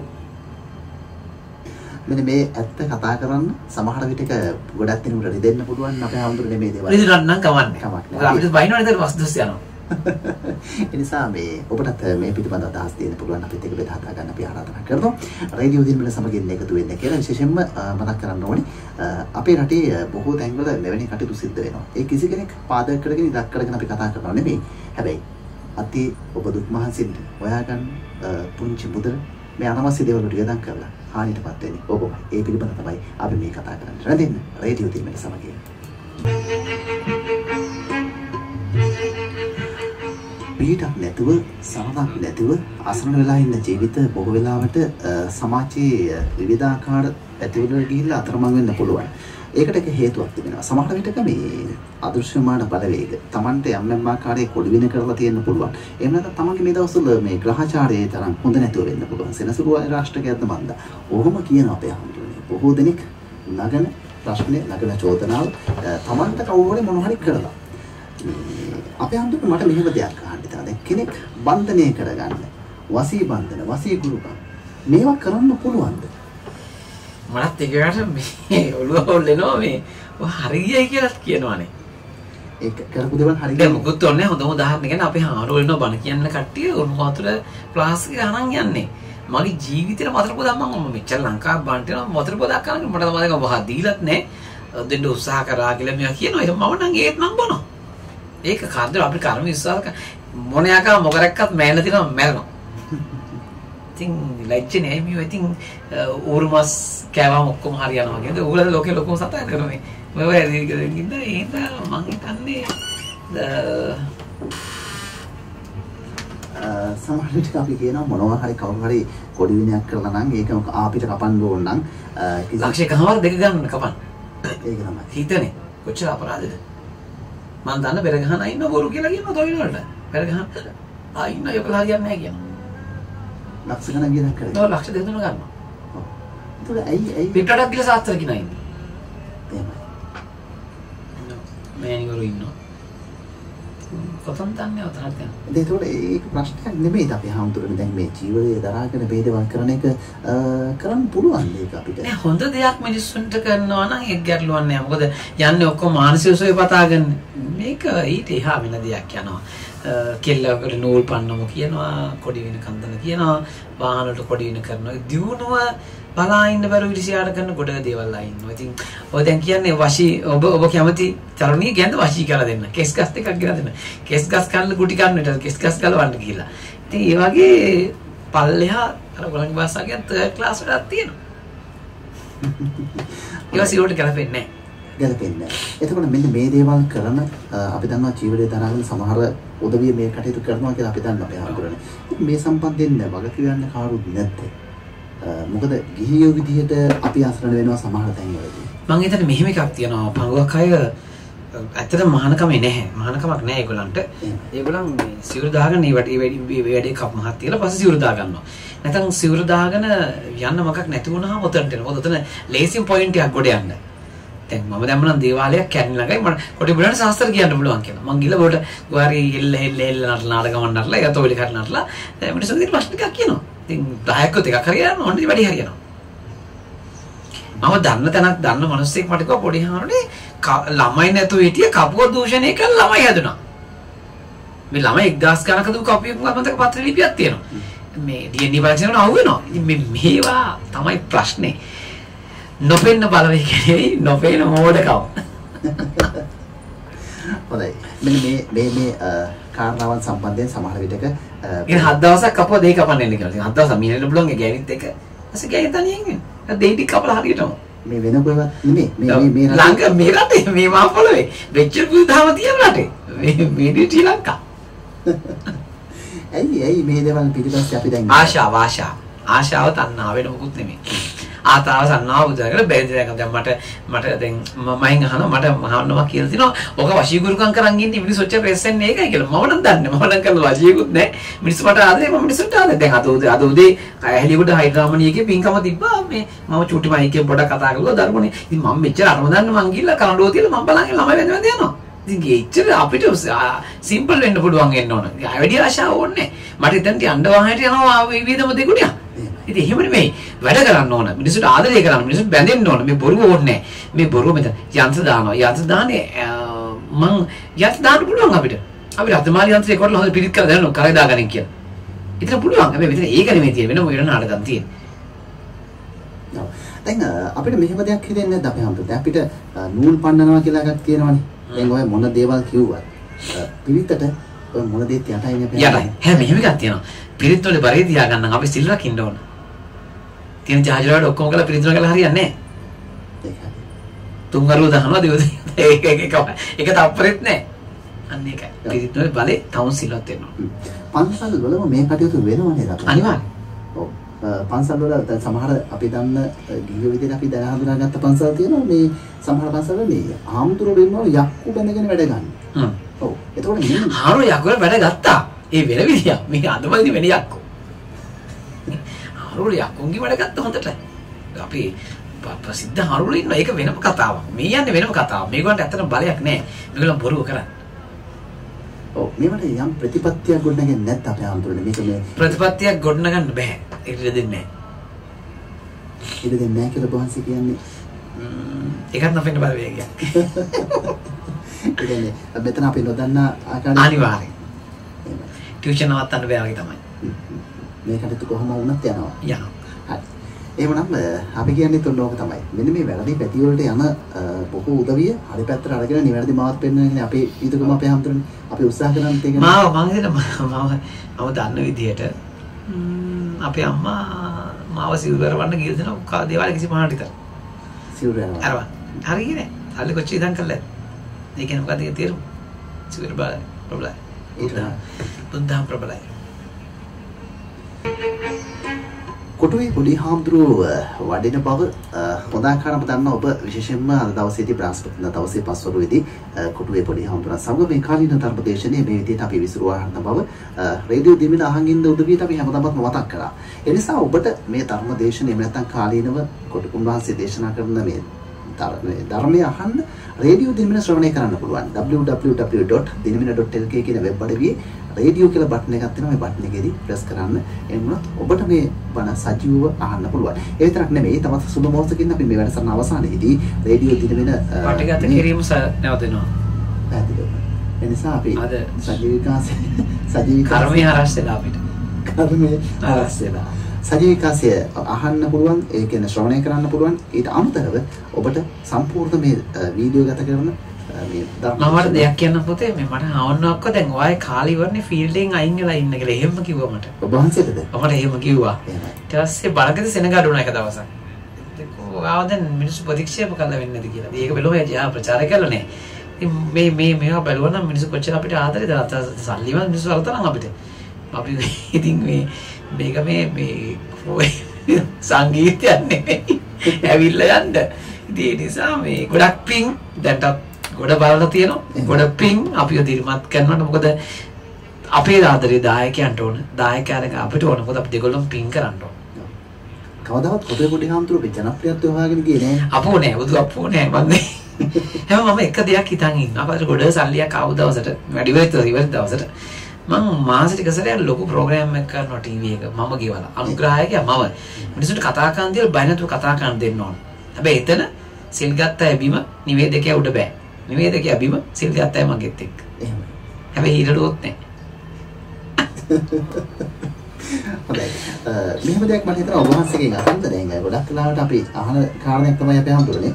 මෙන්න මේ ඇත්ත කතා කරන්න සමහර විටක ගොඩක් දිනුට රිදෙන්න පුළුවන් අපේ හැමෝටම මේ දේවල් රිදෙන්න නම් කවන්නේ අපිට බයිනවනේ ඒක වස්තුස් යනවා ඒ නිසා මේ ඔබටත් මේ පිටපත අදහස් දෙන්න පුළුවන් අපිත් එක්ක බෙදා හදා ගන්න අපි ආරාධනා කරනවා රේඩියෝ දිනවල සමගින් එකතු වෙන්න කියලා විශේෂයෙන්ම මතක් කරන්න ඕනේ අපේ රටේ බොහෝ තැන්වල මෙවැනි කටයුතු සිද්ධ වෙනවා ඒ කිසි කෙනෙක් පාදක කරගෙන ඉලක්ක කරගෙන අපි කතා කරනවා නෙමෙයි හැබැයි අති ඔබ දුක් මහන්සියෙන් හොයාගන්න පුංචි මුදල මේ අනවශ්‍ය දේවල් වලට වියදම් කරලා හානියටපත් වෙන්නේ ඔබමයි. ඒ පිළිබඳව තමයි අපි මේ කතා කරන්නේ. රැඳෙන්න රේඩියෝ දිනවල සමගින්. පිටක් නැතුව සමනක් නැතුව අසරණ වෙලා ඉන්න ජීවිත බොහෝ වෙලාවට සමාජයේ විවිධාකාර පැතිවලට ගිහිල්ලා අතරමං වෙන්න පුළුවන්. ඒකට එක හේතුවක් තිබෙනවා. සමහර විටක මේ අදෘශ්‍යමාන බලවේග Tamante යම් යම් ආකාරයේ කොළවින කරලා තියෙන්න පුළුවන්. එහෙම නැත්නම් තමන්ගේ මේ දවස්වල මේ ග්‍රහචාරයේ තරම් හොඳ නැතුව වෙන්න පුළුවන්. සෙනසුරු රාෂ්ට්‍රකයක්ද මන්ද. ඔහොම කියන අපේ හඳුනන්නේ. බොහෝ දෙනෙක් නගන ප්‍රශ්නේ නගන චෝදනාව තමන්ට කවුරුහරි මොන හරි කරලා. අපේ හඳුනන්නේ මට මෙහෙම දෙයක් අහන්න ඉතින් දැන් කෙනෙක් බන්ධනය කරගන්න. වසී බන්ධන, වසී ගුරුකම්. මේවා කරන්න පුළුවන්ද? මනත් ඒකට මේ ඔළුව හොල්ලනවා මේ හරියයි කියලා කියනවානේ. ඒක කරපු දේවල් හරියට දැන් මොකුත් ඕනේ හොඳම උදාහරණ ගැන අපි හාරෝ වෙනවා බණ කියන්න කට්ටිය උණු වතුර ක්ලාස් එක අරන් යන්නේ. මගේ ජීවිතේට වතුර පොදක් මම මෙච්චර ලංකාව බණට යනවා වතුර පොදක් අරන් මට තමයි වහ දීලත් නැහැ. දෙන්න උත්සාහ කරා කියලා මෙයා කියනවා. ඒක මම නම් ඒත් නම් බොනවා. ඒක කාර්යය අපේ කර්ම විශ්වාස මොණයාකා මොකරක්වත් මෑනලා තිනවා මැරෙනවා. ඉතින් ලැජ්ජනේ අය මේ ඉතින් ඌරුමස් කෑවම ඔක්කොම හරියනවා කියන්නේ ඌගල ලෝකේ ලොකුම සතයි කරන්නේ. මම ඉඳ මං හිතන්නේ සමහර විට අපි කියනවා මොනවා හරි කවුරු හරි කොඩි විනයක් කරලා නම් ඒක ආපිට කපන්න ඕන නම් ලක්ෂයකමාර දෙක ගන්න කපන්න. ඒක තමයි. හිතනේ කොච්චර අපරාධද? මම දන්න පෙර ගහන අය ඉන්න බොරු කියලා කියනවා තොයිල වලට. පෙර ගහන ආ ඉන්න යකලා හරියන්නේ නැහැ කියනවා. ලක්ෂ ගණන් ගියක් කරේ. නෝ ලක්ෂ 2 3 ගන්නවා. ඔව්. ඒක ඇයි පිටරටක් ගිහලා සාස්ත්‍ර කිනා ඉන්නේ. එහෙමයි. මෑණිවරු ඉන්නවා. කොතන දන්නේ ඔතනට යන. ඒකට ඒක ප්‍රශ්නයක් නෙමෙයි අපි හාමුදුරනේ දැන් මේ ජීවිතය දරාගෙන බෙදවල් කරන එක කරන්න පුළුවන් ඒක අපිට. නෑ හොඳ දෙයක් මිනිස්සුන්ට කරනවා නම් ඒක ගැටලුවක් නෑ. මොකද යන්නේ ඔක්කොම මානසික සුවය පතාගෙන. මේක ඊට එහා වෙන දෙයක් යනවා. කෙල්ලකට නූල් පන්නමු කියනවා, කොඩි වෙන කන්දන කියනවා, වාහන වලට කොඩි වෙන කරනවා. දියුණුව බලා ඉන්න බැරුව ඉරිසියාට කරන ගොඩ දේවල් ආ ඉන්නවා. ඉතින් ඔය දැන් කියන්නේ වශී ඔබ කැමති තරුණිය ගැඳ වශී කියලා දෙන්න. කෙස් ගස් ටිකක් ගෙනලා දෙන්න. කෙස් ගස් කන්න ගුටි කන්න විතර කෙස් ගස් ගලවන්න කියලා. ඉතින් ඒ වගේ පල්ලෙහා අර ගොල්ලන්ගේ භාෂාව කියන තර්ඩ් ක්ලාස් වලක් තියෙනවා. ඒවා සියෝට ගැලපෙන්නේ නැහැ. ගැලපෙන්නේ නැහැ. එතකොට මෙන්න මේ දේවල් කරන අපි දන්නවා ජීවිතය දරාගෙන සමහර උදවිය මේ කටයුතු කරනවා කියලා අපි දන්නවා අපි හඳුනන්නේ. මේ සම්බන්ධයෙන් වග කියන්න කාරුත් නැත්තේ. මොකද ගිහියෝ විදිහට අපි අසරණ වෙනවා සමහර තැන්වලදී. මම හිතන්නේ මෙහෙම එකක් තියෙනවා. පංගුවක් අය ඇත්තටම මහානකමේ නැහැ. මහානකමක් නැහැ ඒගොල්ලන්ට. ඒගොල්ලන් මේ සිවුරු දාගෙන මේ වැඩේ කප් මහත් තියලා පස්සේ සිවුරු දා ගන්නවා. නැත්නම් සිවුරු දාගෙන යන්න මොකක් නැති වුණාම ඔතනට එනවා. ඔතන ලේසිම් පොයින්ට් එකක් ගොඩ යන්න. දැන් මම දැම්ම නම් දේවාලයක් කැරණි ළඟයි මට කොටි බුලට ශාස්ත්‍ර කියන්න පුළුවන් කියලා. මං ගිහලා බොට ගෝරි එල්ල නාටකම් නටලා ඒක තොවිලි කර නටලා මිනිස්සුන්ට ඉතින් ප්‍රශ්න ටිකක් කියනවා. ඉතින් 10ක්වත් එකක් හරියනවා ඕනේ වැඩි හරියනවා. මම දන්න තැනක් දන්න මිනිස්සෙක් මට කිව්වා පොඩි හාමුදුරනේ ළමයි නැතුව හිටිය කපුව දූෂණය කරලා ළමයි හැදුනා. මේ ළමයි 1000 ගණක දු කපුවෙක් මතක පත්‍ර ලිපියක් තියෙනවා. මේ DNA පරීක්ෂණයට අහු වෙනවා. ඉතින් මේවා තමයි ප්‍රශ්නේ. නොපෙන්න බලවේගනේ නොපෙන්න මෝඩකම. හොඳයි. මෙන්න මේ කාරණාවන් සම්බන්ධයෙන් සමහර විටක ඉතින් 7 දවසක් කපුවා දෙයි කපන්න එන්න කියලා. ඉතින් 7 දවසක් මීනට පුළුවන් ඒ ගෑනිත් එක. ඊපස්සේ ගෑනි තනියෙන් එන්නේ. දෙයි ටික කපලා හරියටම. මේ වෙන කොහෙවත් නෙමෙයි. මේ ළඟ මේ රටේ මේ මහ පොළවේ වෙච්ච බුදුදහම තියෙන රටේ. මේ ශ්‍රී ලංකා. ඇයි මේ දේවල් පිටිපස්සේ අපි දැන් ආශාව තණ්හාව වෙන මොකුත් නෙමෙයි. ආතාව සන්නාව බුදුරගෙන බැරි දෙයක් දැන් මට දැන් මමෙන් අහනවා මට මහවන්නවා කියලා තිනවා. ඔක වශීගුරුකම් කරන් ඉන්නේ මිනිස්සු ඔච්චර රෙස්සන්නේ ඒකයි කියලා. මම නම් දන්නේ. මම නම් කරලා වශීකුත් නැහැ. මිනිස්සු මට ආදරේ මම මිනිස්සුන්ට ආදරේ. දැන් අද උදේ ඇහැලියකට හයිඩ්‍රාමණියකේ පින්කම තිබ්බා. මේ මම චූටි මයිකෙන් පොඩක් කතා කරලා දරුවනේ. ඉතින් මම මෙච්චර අරම දන්න මං ගිහලා කරඬුව තියලා මම බලන්නේ ළමයි වැඳ යනවා. ඉතින් ගෙච්චර අපිට සිම්පල් වෙන්න පුළුවන් වෙන්න ඕන. වැඩි ආශාව ඕනේ. මට එතනට යන්න වාහනේට යනවා විවිධම දෙකුටියක්. ඉතින් එහෙම නෙමෙයි වැඩ කරන්න ඕන මිනිස්සුන්ට ආදරය කරන්න මිනිස්සුන්ට බැඳෙන්න ඕන මේ බොරුව ඕනේ නැහැ මේ බොරුව මෙතන යන්ත්‍ර දානවා යන්ත්‍ර දාන්නේ මං යන්ත්‍ර දාන්න පුළුවන් අපිට අතමාලි යන්ත්‍රේ කරලා හොඳ පිළිත් කරලා දාන්න කරේ දාගන්න කියලා ඉතින් පුළුවන් හැබැයි මෙතන ඒක නෙමෙයි තියෙන්නේ වෙන මොකද නාටකම් තියෙන්නේ දැන් අපිට මෙහෙම දෙයක් හිතෙන්නේ නැද්ද අපි හම්බුනේ අපිට නූල් පන්නනවා කියලා එකක් තියෙනවනේ දැන් ඔය මොන දේවල් කිව්වත් පිළිතට ඔය මොන දේත් යටයිනේ අපි යටයි හැම මෙහෙම එකක් තියෙනවා පිළිත් වල බරේ තියාගන්න අපි සිල් රකින්න ඕන තියෙන ජාජර වල ඔක්කොම කරලා පිළිතුරු කරලා හරියන්නේ නැහැ. තුන්වරු දානවා දෙවද ඒක තප්පරෙත් නැහැ. අන්න ඒකයි. පිළිතුරු බලේ තවුන් සිල්වත් වෙනවා. පන්සල් වලම මේ කටයුතු වෙනව නේද අපිට? අනිවාර්යයෙන්. ඔව්. පන්සල් වල දැන් සමහර අපි දන්න ගිහියෝ විදිහට අපි දැන හඳුනාගත්ත පන්සල් තියෙනවා මේ සමහර පන්සල් වල මේ ආම්තුරෝ ඉන්නවා යක්කු බැඳගෙන වැඩ ගන්න. ඔව්. එතකොට මේ ආරෝ යක්කු වැඩ ගත්තා. ඒ වෙන විදියක්. මේක අදමයිද වෙන යක්කු. හරුල යක්කුන්ගේ වැඩ ගත්ත හොඳට. අපි ප්‍රසිද්ධ හරුල ඉන්නවා. ඒක වෙනම කතාවක්. මේ යන්නේ වෙනම කතාවක්. මේගොල්ලන්ට ඇත්තටම බලයක් නැහැ. මේගොල්ලන් බොරුව කරන්නේ. ඔව් මේවට යම් ප්‍රතිපත්තියක් ගොඩනගන්නේ නැත්නම් අපේ ආන්තරනේ මේක මේ ප්‍රතිපත්තියක් ගොඩනගන්න බෑ. ඒක දෙන්නේ නැහැ. ඒක දෙන්නේ නැහැ කියලා බොහන්සි කියන්නේ. ඒකත් නැපෙන්න බලවේගයක්. ඒ කියන්නේ මෙතන අපි නොදන්නා ආකාරයට අනිවාර්යයෙන්. ටියුෂන් නවත්තන්න බෑ වගේ තමයි. මේ කටයුතු කොහොම වුණත් යනවා. යනවා. හරි. එහෙමනම් අපි කියන්නේ තුනෝක තමයි. මෙන්න මේ වැරදි පැති වලට යන බොහෝ උදවිය හරි පැත්තට අරගෙන නිවැරදි මාර්ග පෙන්වන්නේ අපේ ඊටකම අපේ හැමතුරනේ. අපි උත්සාහ කරන්නේ ඒක. මම දන්න විදිහට අපේ අම්මා මාව සිවුරු කරවන්න ගිහලා දෙන ඔක්කොම දේවල් කිසි මහාට විතර. සිවුරු යනවා. අරවා. හරියනේ. හල්ලි කොච්චර ඉඳන් කළාද? ඒ කියන්නේ මොකද ඒක තේරුම? සිවුරු බල ප්‍රබලයි. බුද්ධ ප්‍රබලයි. කොටුවේ පොඩි හාමුදුරුව වඩින බව හොඳාකාරම දන්න ඔබ විශේෂයෙන්ම අද දවසේදී බ්‍රහස්පතින්දා දවසේ පස්වරුවේදී කොටුවේ පොඩි හාමුදුරුවන් සමග මේ කාලීන ධර්මදේශනයේ මේ විදිහට අපි විසිරුවා හඳ බව රේඩියෝ දිමින අහන් ඉන්න උදවියට අපි හැමදාමත් මතක් කරා. ඒ නිසා ඔබට මේ ධර්මදේශනය එහෙම නැත්නම් කාලීනව කොටුකුන් වහන්සේ දේශනා කරන මේ ධර්මය අහන්න රේඩියෝ දිනමින ශ්‍රවණය කරන්න පුළුවන්. www.dinimina.lk කියන වෙබ් අඩවියේ රේඩියෝ කියලා බටන් එකක් තියෙනවා. මේ බටන් එකේදී ප්‍රෙස් කරන්න එමුණොත් ඔබට මේ බණ සජීවව අහන්න පුළුවන්. ඒ විතරක් නෙමෙයි තවත් සුබ මොහොතකින් අපි මේ වැඩසටහන අවසානයේදී රේඩියෝ දිනමින පටිගත කිරීම නැවතෙනවා. පැහැදිලිව. ඒ නිසා අපි සජීවිකාසය කර්මය හරස් වෙලා අපිට. කර්මය හරස් වෙලා. සජීවිකාසය අහන්න පුළුවන්, ඒ කියන්නේ ශ්‍රවණය කරන්න පුළුවන්. ඊට අමතරව ඔබට සම්පූර්ණ මේ වීඩියෝ ගත කරන මේ මමට දෙයක් කියන්න පුතේ මේ මට හවන්නක්ක දැන් ඔයයි කාලේ ඉවරනේ ෆීල්ඩ් එකෙන් අයින් වෙලා ඉන්න කියලා එහෙම කිව්වා මට. ඔබ වහන්සේටද? ඔබට එහෙම කිව්වා. ඊට පස්සේ බලකදී සෙනගඩ වුණා එක දවසක්. ඒක ආව දැන් මිනිස්සු ප්‍රතික්ෂේප කළා වෙන්නේ නැති කියලා. ඒක බැලුවා යා ප්‍රචාර කළා නේ. මේවා බැලුවා නම් මිනිස්සු කොච්චර අපිට ආදරේද සල්ලිවත් මිනිස්සු අරතනම් අපිට. අපි ඉතින් මේක මේ සංගීතයක් නෙමෙයි. ඇවිල්ලා යන්න. ඉතින් ඒ නිසා මේ ගොඩක් පිං දැන්ට ගොඩ බලලා තියෙනවා. ගොඩ පිං අපිව දිරිමත් කරනවට මොකද අපේ ආදරේ දායකයන්ට ඕන. දායකයන්ට අපිට ඕන. මොකද අපි දෙගොල්ලම පිං කරන්න ඕන. කවදාවත් කොටේ පොඩි හාමුදුරුවෝ ජනප්‍රියත්වය හොයාගෙන ගියේ නෑ. අපෝ නෑ. බුදු අපෝ නෑ මන්නේ. හැම මම එක දෙයක් හිතන් ඉන්නවා. අපිට ගොඩ සල්ලියක් ආව දවසට වැඩි ඉවර දවසට මම මාසෙට එක සැරයක් ලොකු ප්‍රෝග්‍රෑම් එකක් කරනවා ටීවී එක. මම ගෙවලා. අනුග්‍රහයකයා මම. මිනිස්සුන්ට කතා කරන්න දෙලා බය නැතුව කතා කරන්න දෙන්න ඕන. හැබැයි එතන සිල් ගත්ත ඇබිම නිවේදකයා උඩ බෑ. නිවේදකයා ඇබිම සිල් ගත්ත අය මගෙත් එක්ක. එහෙමයි. හැබැයි ඊළඟට නෑ. හොඳයි. මෙහෙම දෙයක් මට හිතෙනවා ඔබ වහන්සේගෙන් අහන්න දැන් ගොඩක් වෙලාවට අපි අහන කාරණයක් තමයි අපි හඳුරන්නේ.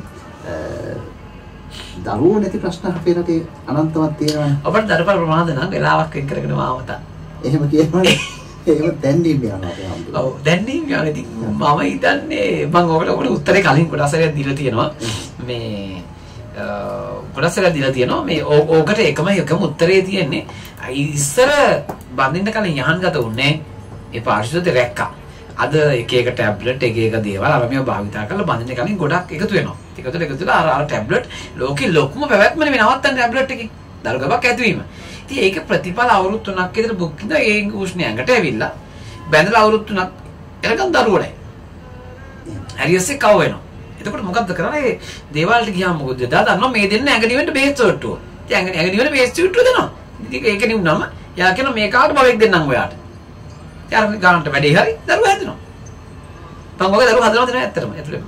දරුවෝ නැති ප්‍රශ්න අපේ රටේ අනන්තවත් තියෙනවා. ඔබට දරුපල් ප්‍රමාද නම් වෙලාවක් වෙන් කරගෙන මාවතා. එහෙම කියනවනේ. එහෙම දැන්නීම් යනවා අපි හඳුරන්නේ. ඔව් දැන්නීම් යනවා. ඉතින් මම හිතන්නේ මම ඔකට උත්තරේ කලින් කොටසක් දීලා තියෙනවා. මේ කොටසක් දීලා තියෙනවා. මේ ඕකට එකම උත්තරේ තියෙන්නේ ඉස්සර බඳින්න කලින් යහන් ගත උන්නේ ඒ පාරිශුද්ධ රැක්කා. අද එක එක ටැබ්ලට් එක එක දේවල් අරමිය භාවිතා කරලා බඳින්න කලින් ගොඩක් එකතු වෙනවා. එකතු වෙලා අර ටැබ්ලට් ලෝකෙ ලොකුම පැවැත්ම නෙවෙයි නවත්තන්න ටැබ්ලට් එකකින්. දරුගබක් ඇතුවීම. ඉතින් ඒක ප්‍රතිඵල අවුරුදු 3ක් විතර බුක් කින්ද ඒ උෂ්ණය ඇඟට ඇවිල්ලා බැඳලා අවුරුදු 3ක් එනකන් දරුවෝ නැහැ. හරියසේ කව වෙනවා. එතකොට මොකද්ද කරන්නේ? දේවාලට ගියාම මොකද දන්නවා මේ දෙන්න ඇඟ නිවෙන්න බෙහෙත් සොට්ටුව. ඉතින් ඇඟ නිවෙන්න බෙහෙත් සොට්ටුව දෙනවා. ඉතින් ඒක නිවුනම යා කියන මේ කාට බවෙක් දෙන්නම් ඔයාට. යාර ගානට වැඩේ හරි දරුවා හැදෙනවා. මම ඔය දරුවා හදනවා දෙනවා ඇත්තටම ඇතුළෙම.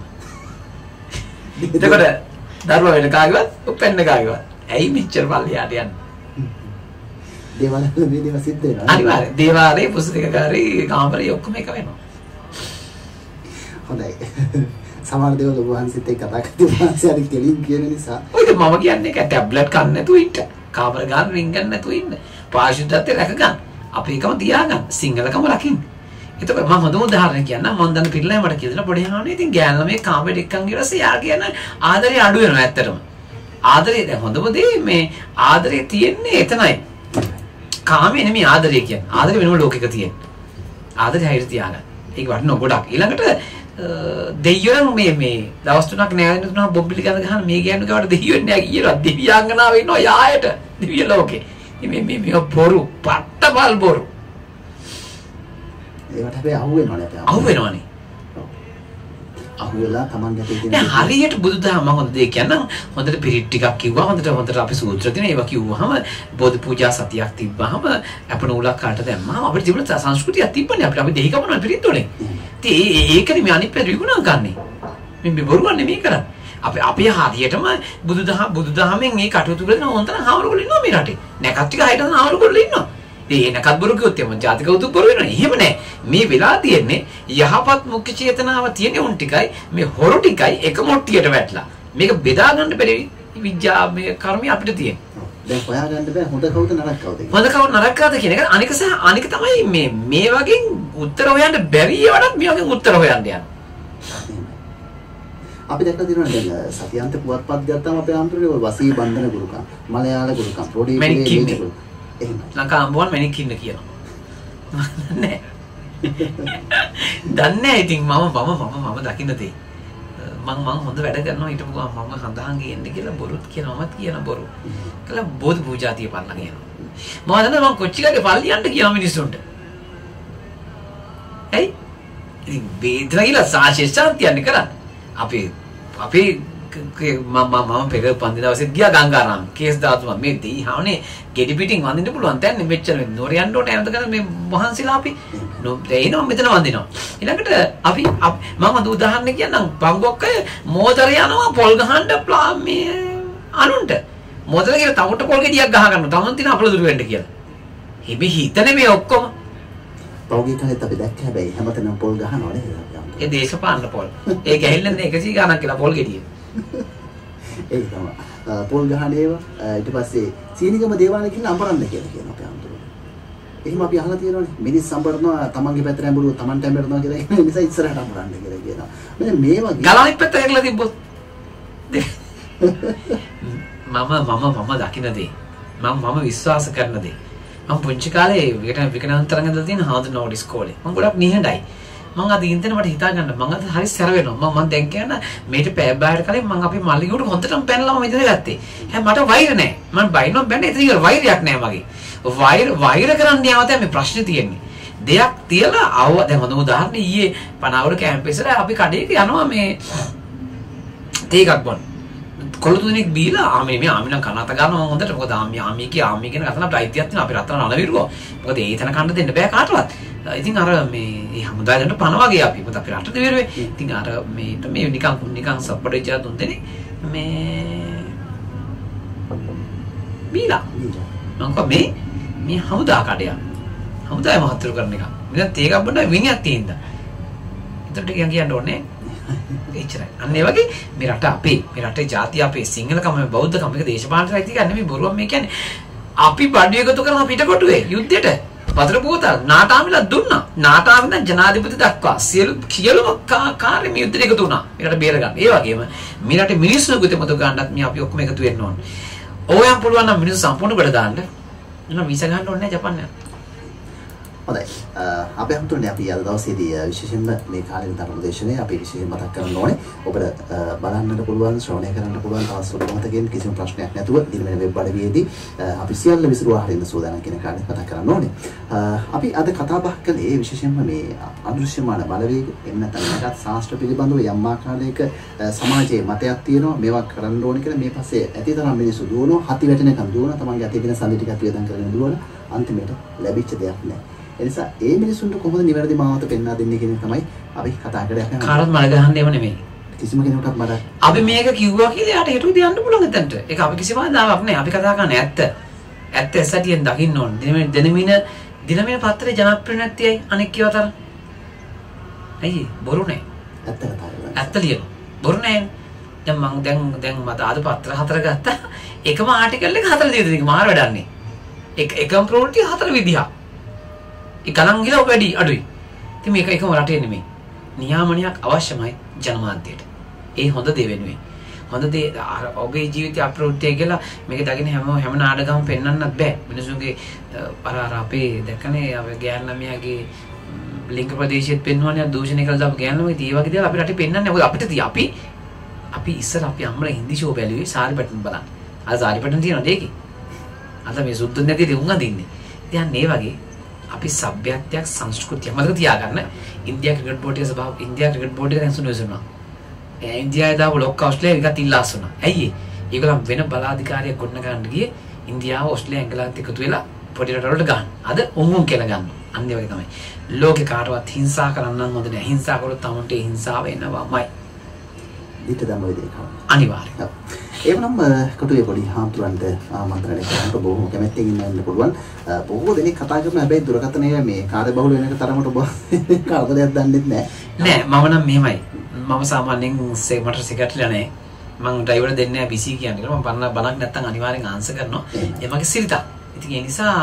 එතකොට දරුවා වෙන කාගේවත් උපෙන්න කාගේවත්. ඇයි මෙච්චර පල්ලියට යන්නේ? දේවාලේ මේ දේවල් සිද්ධ වෙනවා. අනිවාර්යයෙන් දේවාලේ පුස්තකකාරී කාමරේ ඔක්කොම එක වෙනවා. හොඳයි. සමහර දේවල් ඔබ වහන්සේත් එක්ක කතා කරද්දී වහන්සේ අර කෙලින් කියන නිසා ඔය මම කියන්නේ ඒක ටැබ්ලට් ගන්න නැතුව ඉන්න. කාමර ගන්න රින් ගන්න නැතුව ඉන්න. පාරිශුද්ධත්වය රැක ගන්න. අපි එකම තියාගන්න. සිංහලකම රකින්න. එතකොට මම හොඳම උදාහරණයක් කියන්නම්. මම දන්න පිළිලා මට කියලා පොඩි හානේ ඉතින් ගෑන් ළමයි කාමරේට එක්කන් ගිහලා යා කියන ආදරේ අඩු වෙනවා ඇත්තටම. ආදරේ දැන් හොඳම දේ මේ ආදරේ තියෙන්නේ එතනයි. කාමේ නෙමෙයි ආදරේ කියන්නේ. ආදරේ වෙනම ලෝකෙක තියෙන. ආදරේ හැයිට තියාගන්න. ඒක වටිනවා ගොඩක්. ඊළඟට දෙයියන් මේ දවස් 3ක් නෑවෙන තුනක් බොබ්බිලි ගන්න ගහන මේ ගෑනු ගාවට දෙයියන් නෑ කියලා දිව්‍යාංගනාව ඉන්නවා යායට. දිව්‍ය ලෝකේ. මේ බොරු පට්ටපල් බොරු. ඒකට හැබැයි අහුවෙනවනේ අපි. අහුවෙනවනේ. අහුවෙලා Taman ගැටේ තියෙන. දැන් හරියට බුදුදහම මම හොඳ දෙයක් කියන්නම්. හොඳට පිරිත් ටිකක් කිව්වා. හොඳට අපි සූත්‍ර දින ඒවා කිව්වහම බෝධි පූජා සතියක් තිබ්බහම අපනෝලක් කාට දැම්මම අපිට තිබුණ සංස්කෘතියක් තිබ්බනේ. අපිට දෙහි කමනවා පිරිත් වලින්. ඉතින් ඒකනේ මේ අනිත් පැය විගුණම් ගන්නෙ. මේ බොරුවන්නේ මේ කරන්නේ. අපි හරියටම බුදුදහමෙන් මේ කටයුතු කරන හොන්තන හාමුදුරුවෝ ඉන්නවා මේ රටේ. නැකත් ටික හයිටන හාමුදුරුවෝ ඉන්නවා. ඒ නැකත් බොරු කිව්වොත් එම ජාතික උතු බොරු වෙනවා. එහෙම නෑ. මේ වෙලා තියෙන්නේ යහපත් මුඛ්‍ය චේතනාව තියෙන උන් ටිකයි මේ හොරු ටිකයි එක මොට්ටියට වැටලා. මේක බෙදා ගන්න බැරි විද්‍යා මේ කර්මය අපිට තියෙන. දැන් හොයා ගන්න බෑ හොඳ කවුද නරක කවුද කියලා. හොඳ කවුද නරක කවුද කියන එක අනික තමයි මේ වගේ උත්තර හොයන්න බැරි ඒවාට මේ වගේ උත්තර හොයන්න යනවා. අපි දැක්කද දිනවල දැන් සතියන්ත පුවත්පත් ගත්තාම අපේ ආන්තරේ වසී බන්ධන ගුරුකම් මලයාල ගුරුකම් පොඩි එහෙම ලංකා අඹුවන් මැණික් ඉන්න කියනවා නෑ දන්නේ ඉතින් මම දකින්න තේ මම හොඳ වැඩ කරනවා ඊට පස්සේ මම සඳහන් ගියන්නේ කියලා බොරුත් කියනවා මමත් කියන බොරු කියලා බෝධි පූජාතිය පල්ලා කියනවා මම දන්නවා මම කොච්චිකාගේ පල්ලි යන්න කියන මිනිස්සුන්ට ඇයි ඉතින් බේදලා කියලා සාශේෂාන්තියන්නේ කරන්නේ අපේ මම පෙර පන්දි දවසෙත් ගියා ගංගාරාම කේස් දාතුමා මේ දීහානේ ගෙඩි පිටින් වඳින්න පුළුවන් තැන් මෙච්චර නොරියන්න ඕට යනද කරන්නේ මේ වහන්සිලා අපි එනවා මෙතන වඳිනවා ඊළඟට අපි මම උදාහරණ කියන්නම් පංගොක්ක මෝතර යනවා පොල් ගහන්න මේ අනුන්ට මෝතර කියලා තමුට පොල් ගෙඩියක් ගහ ගන්නවා තමන් තින අපලදුරු වෙන්න කියලා හිබි හිතනේ මේ ඔක්කොම පෞගේ කාලෙත් අපි දැක්ක හැබැයි හැමතැනම පොල් ගහනවා නේද ඒ දේශපාලන පොල් ඒ ගැහිල්ලන්නේ 100 ගණන් කියලා පොල් ගෙඩිය ඒක තමයි පොල් ගහන ඒවා ඊට පස්සේ සීනිගම දේවාලය කියලා අඹරන්න කියලා කියනවා අපේ අම්තුරු. එහෙම අපි අහලා තියෙනවානේ මිනිස් අඹරනවා තමන්ගේ පැත්තට ඇඹරුවෝ තමන්ට ඇඹරනවා කියලා කියන නිසා ඉස්සරහට අඹරන්න කියලා කියනවා. මෙන්න මේ වගේ ගලණික් පැත්ත හැකලා තිබ්බොත් මම දකින්න දේ මම විශ්වාස කරන දේ මම පුංචි කාලේ විකටාන්තරංගදලා තියෙන හාමුදුරුවෝ ඉස්කෝලේ මම ගොඩක් නිහඬයි. මම අද ඉන්ටර්නෙට් මට හිතා ගන්න මම අද හරි සැර වෙනවා මම දැන් කියන මේට පැය බාහිර කලින් මම අපේ මල්ලිගුවට හොඳටම පැනලා මම ඉඳලා ගත්තේ හැ මට වෛර නැහැ මම බයිනවා බෑනේ එතන ඉවර වෛරයක් නැහැ මගේ වෛර කරන්න යනවා තමයි ප්‍රශ්නේ තියෙන්නේ දෙයක් තියලා ආව දැන් හොඳ උදාහරණ ඊයේ පනාවර කැම්පස් වල අපි කඩේක යනවා මේ තේ එකක් බොන්න කොළ තුනෙක් බීලා ආමිනම් කනත ගන්නවා හොඳට මොකද ආමි කියන කතන අපිට අයිතියක් තියෙනවා අපි රත්තරන් අලවිරුවා මොකද ඒ තන කන්න දෙන්න බෑ කාටවත් ඉතින් අර මේ හමුදායන්ට පණ වගේ අපි මොකද අපි රටට විරුවේ ඉතින් අර මේ නිකන් සප්පඩේජා දුන් දෙනේ මේ බීලා මම මේ හමුදා කඩයක් හමුදාය මහත්තයෝ කරන එක මෙතන තේ එකක් බොන්න විනියක් තියෙනවා එතකොට කියන්න ඕනේ එච්චරයි. අන්න ඒ වගේ මේ රට අපේ මේ රටේ ජාතිය අපේ සිංහලකම බෞද්ධකම එක දේශපාලන රයිති ගන්න මේ බොරුවක් මේ කියන්නේ අපි බඩු එකතු කරන පිටකොටුවේ යුද්ධෙට වතුර පොතල් නාටාමිලා දුන්නා. නාටාමිලා ජනාධිපති දක්වා සියලුම කාර්ය මේ යුද්ධෙට එකතු වුණා. මේකට බේර ගන්න. ඒ වගේම මේ රටේ මිනිස්සු ගුතෙමතු ගන්නත් මේ අපි ඔක්කොම එකතු වෙන්න ඕන. ඕයන් පුළුවන් නම් මිනිස්සු සම්පූර්ණ බඩ දාන්න. එනවා වීසා ගන්න ඕනේ නැහැ ජපාන් යන්න. හොඳයි අපේ අම්තුනේ අපි අද දවසේදී විශේෂයෙන්ම මේ කාලේ ධර්මදේශනයේ අපි විශේෂයෙන් මතක් කරන්න ඕනේ ඔබට බලන්නට පුළුවන් ශ්‍රවණය කරන්නට පුළුවන් තවත් සුළු මොහොතකින් කිසිම ප්‍රශ්නයක් නැතුව දිනවෙන වෙබ් අඩවියේදී අපි සියල්ල විසිරුවා හරින්න සූදානම් කියන කාරණේ මතක් කරන්න ඕනේ අපි අද කතා බහ කළේ විශේෂයෙන්ම මේ අදෘශ්‍යමාන බලවේග එන්න නැත්නම් ශාස්ත්‍ර පිළිබඳව යම් ආකාරයක සමාජයේ මතයක් තියෙනවා මේවා කරන්න ඕනේ කියලා මේ පස්සේ ඇතිතරම් මිනිස්සු දුවනවා හති වැටෙනකම් දුවනවා තමන්ගේ අතේ තියෙන සල්ලි ටිකක් වියදම් කරගෙන දුවනවා අන්තිමට ලැබිච්ච දෙයක් නැහැ එනිසා ඒ මිනිසුන්ට කොහොමද නිවැරදි මාවත පෙන්වා දෙන්නේ කියන තමයි අපි කතා කරලා යන්නේ. කාටවත් මඩ ගහන්න එව නෙමෙයි. කිසිම කෙනෙකුට මඩ. අපි මේක කිව්වා කියලා යාට හිතුවේ තියන්න පුළුවන් එතනට. ඒක අපි කිසිම ආදාවක් නැහැ. අපි කතා කරන්නේ ඇත්ත. ඇත්ත ඇසටියෙන් දකින්න ඕන. දිනමින පත්‍රේ ජනප්‍රිය නැතියි අනෙක් කියවතර. ඇයි බොරු නැහැ. ඇත්ත කතා කරන්නේ. ඇත්ත ලියනවා. බොරු නැහැ. දැන් මම මත අද පත්‍ර 4 ගත්තා. එකම ආටිකල් එක 4 දීලා තියෙනවා. මාර වැඩන්නේ. එකම ප්‍රොඩක්ට් 4 විදිහක්. ඒ ගණන් ගිලා වැඩි අඩුයි. ඉතින් මේක එකම රටේ නෙමෙයි. නියාමනයක් අවශ්‍යමයි ජනමාධ්‍යයට. ඒ හොඳ දේ වෙනුවෙන්. හොඳ දේ ඔබේ ජීවිතය අප්‍රවෘත්තිය කියලා මේක දකින්න හැම නාඩගම පෙන්වන්නත් බෑ. මිනිසුන්ගේ අර අපේ දැකනේ අපේ ගෑන් ළමයාගේ ලිංග ප්‍රදේශයේත් පෙන්වන්නේ දූෂණය කළා දාපු ගෑන් ළමයි ඒ වගේ දේවල් අපේ රටේ පෙන්වන්නේ. මොකද අපිට තිය අපි ඉස්සර අපි අම්මලා හින්දි ෂෝ බැලුවේ සාරි පැටර්න් බලන්න. අද සාරි පැටර්න් තියෙනවද ඒකේ? අද මේ සුද්ධ නැති දේ උන් අදින්නේ. ඉතින් මේ වගේ අපි සભ્યත්වයක් සංස්කෘතියක් මතක තියාගන්න ඉන්දියා ක්‍රිකට් බෝඩ් එක දැන් සුනුසුනා ඉන්දියාවේ දාපු ලොක්ක ඕස්ට්‍රේලියාව එකත් ඉල්ලාසුනා ඇයි ඒගොල්ලන් වෙන බලාධිකාරියක් ගොඩන ගන්න ගියේ ඉන්දියාව ඕස්ට්‍රේලියාව එංගලන්ත එකතු වෙලා පොඩි රටවලට ගන්න අද උන්මුන් කියලා ගන්නවා අන්න ඒ වගේ තමයි ලෝකේ කාටවත් හිංසා කරන්න හොඳ නැහැ හිංසා කරොත් තමන්ට හිංසාව එනවාමයි දිට දම විදිහට අනිවාර්යයෙන් එවනම් කොටුවේ පොඩි හාමුදුරන්ට ආමන්ත්‍රණය කරන්න බොහොම කැමැත්තෙන් ඉන්න පුළුවන් බොහෝ දෙනෙක් කතා කරන හැබැයි දුරකථනයේ මේ කාර්යබහුල වෙන එක තරමට ඔබ කාර්යයක් දන්නෙත් නෑ මම නම් මෙහෙමයි මම සාමාන්‍යයෙන් මට සිගරට්ලා නෑ මම ඩ්‍රයිවර් දෙන්නේ නෑ බිසි කියන්නේ මම බලන්න බලක් නැත්තම් අනිවාර්යෙන් ආන්සර් කරනවා ඒ මගේ සිරිතක් ඉතින් ඒ නිසා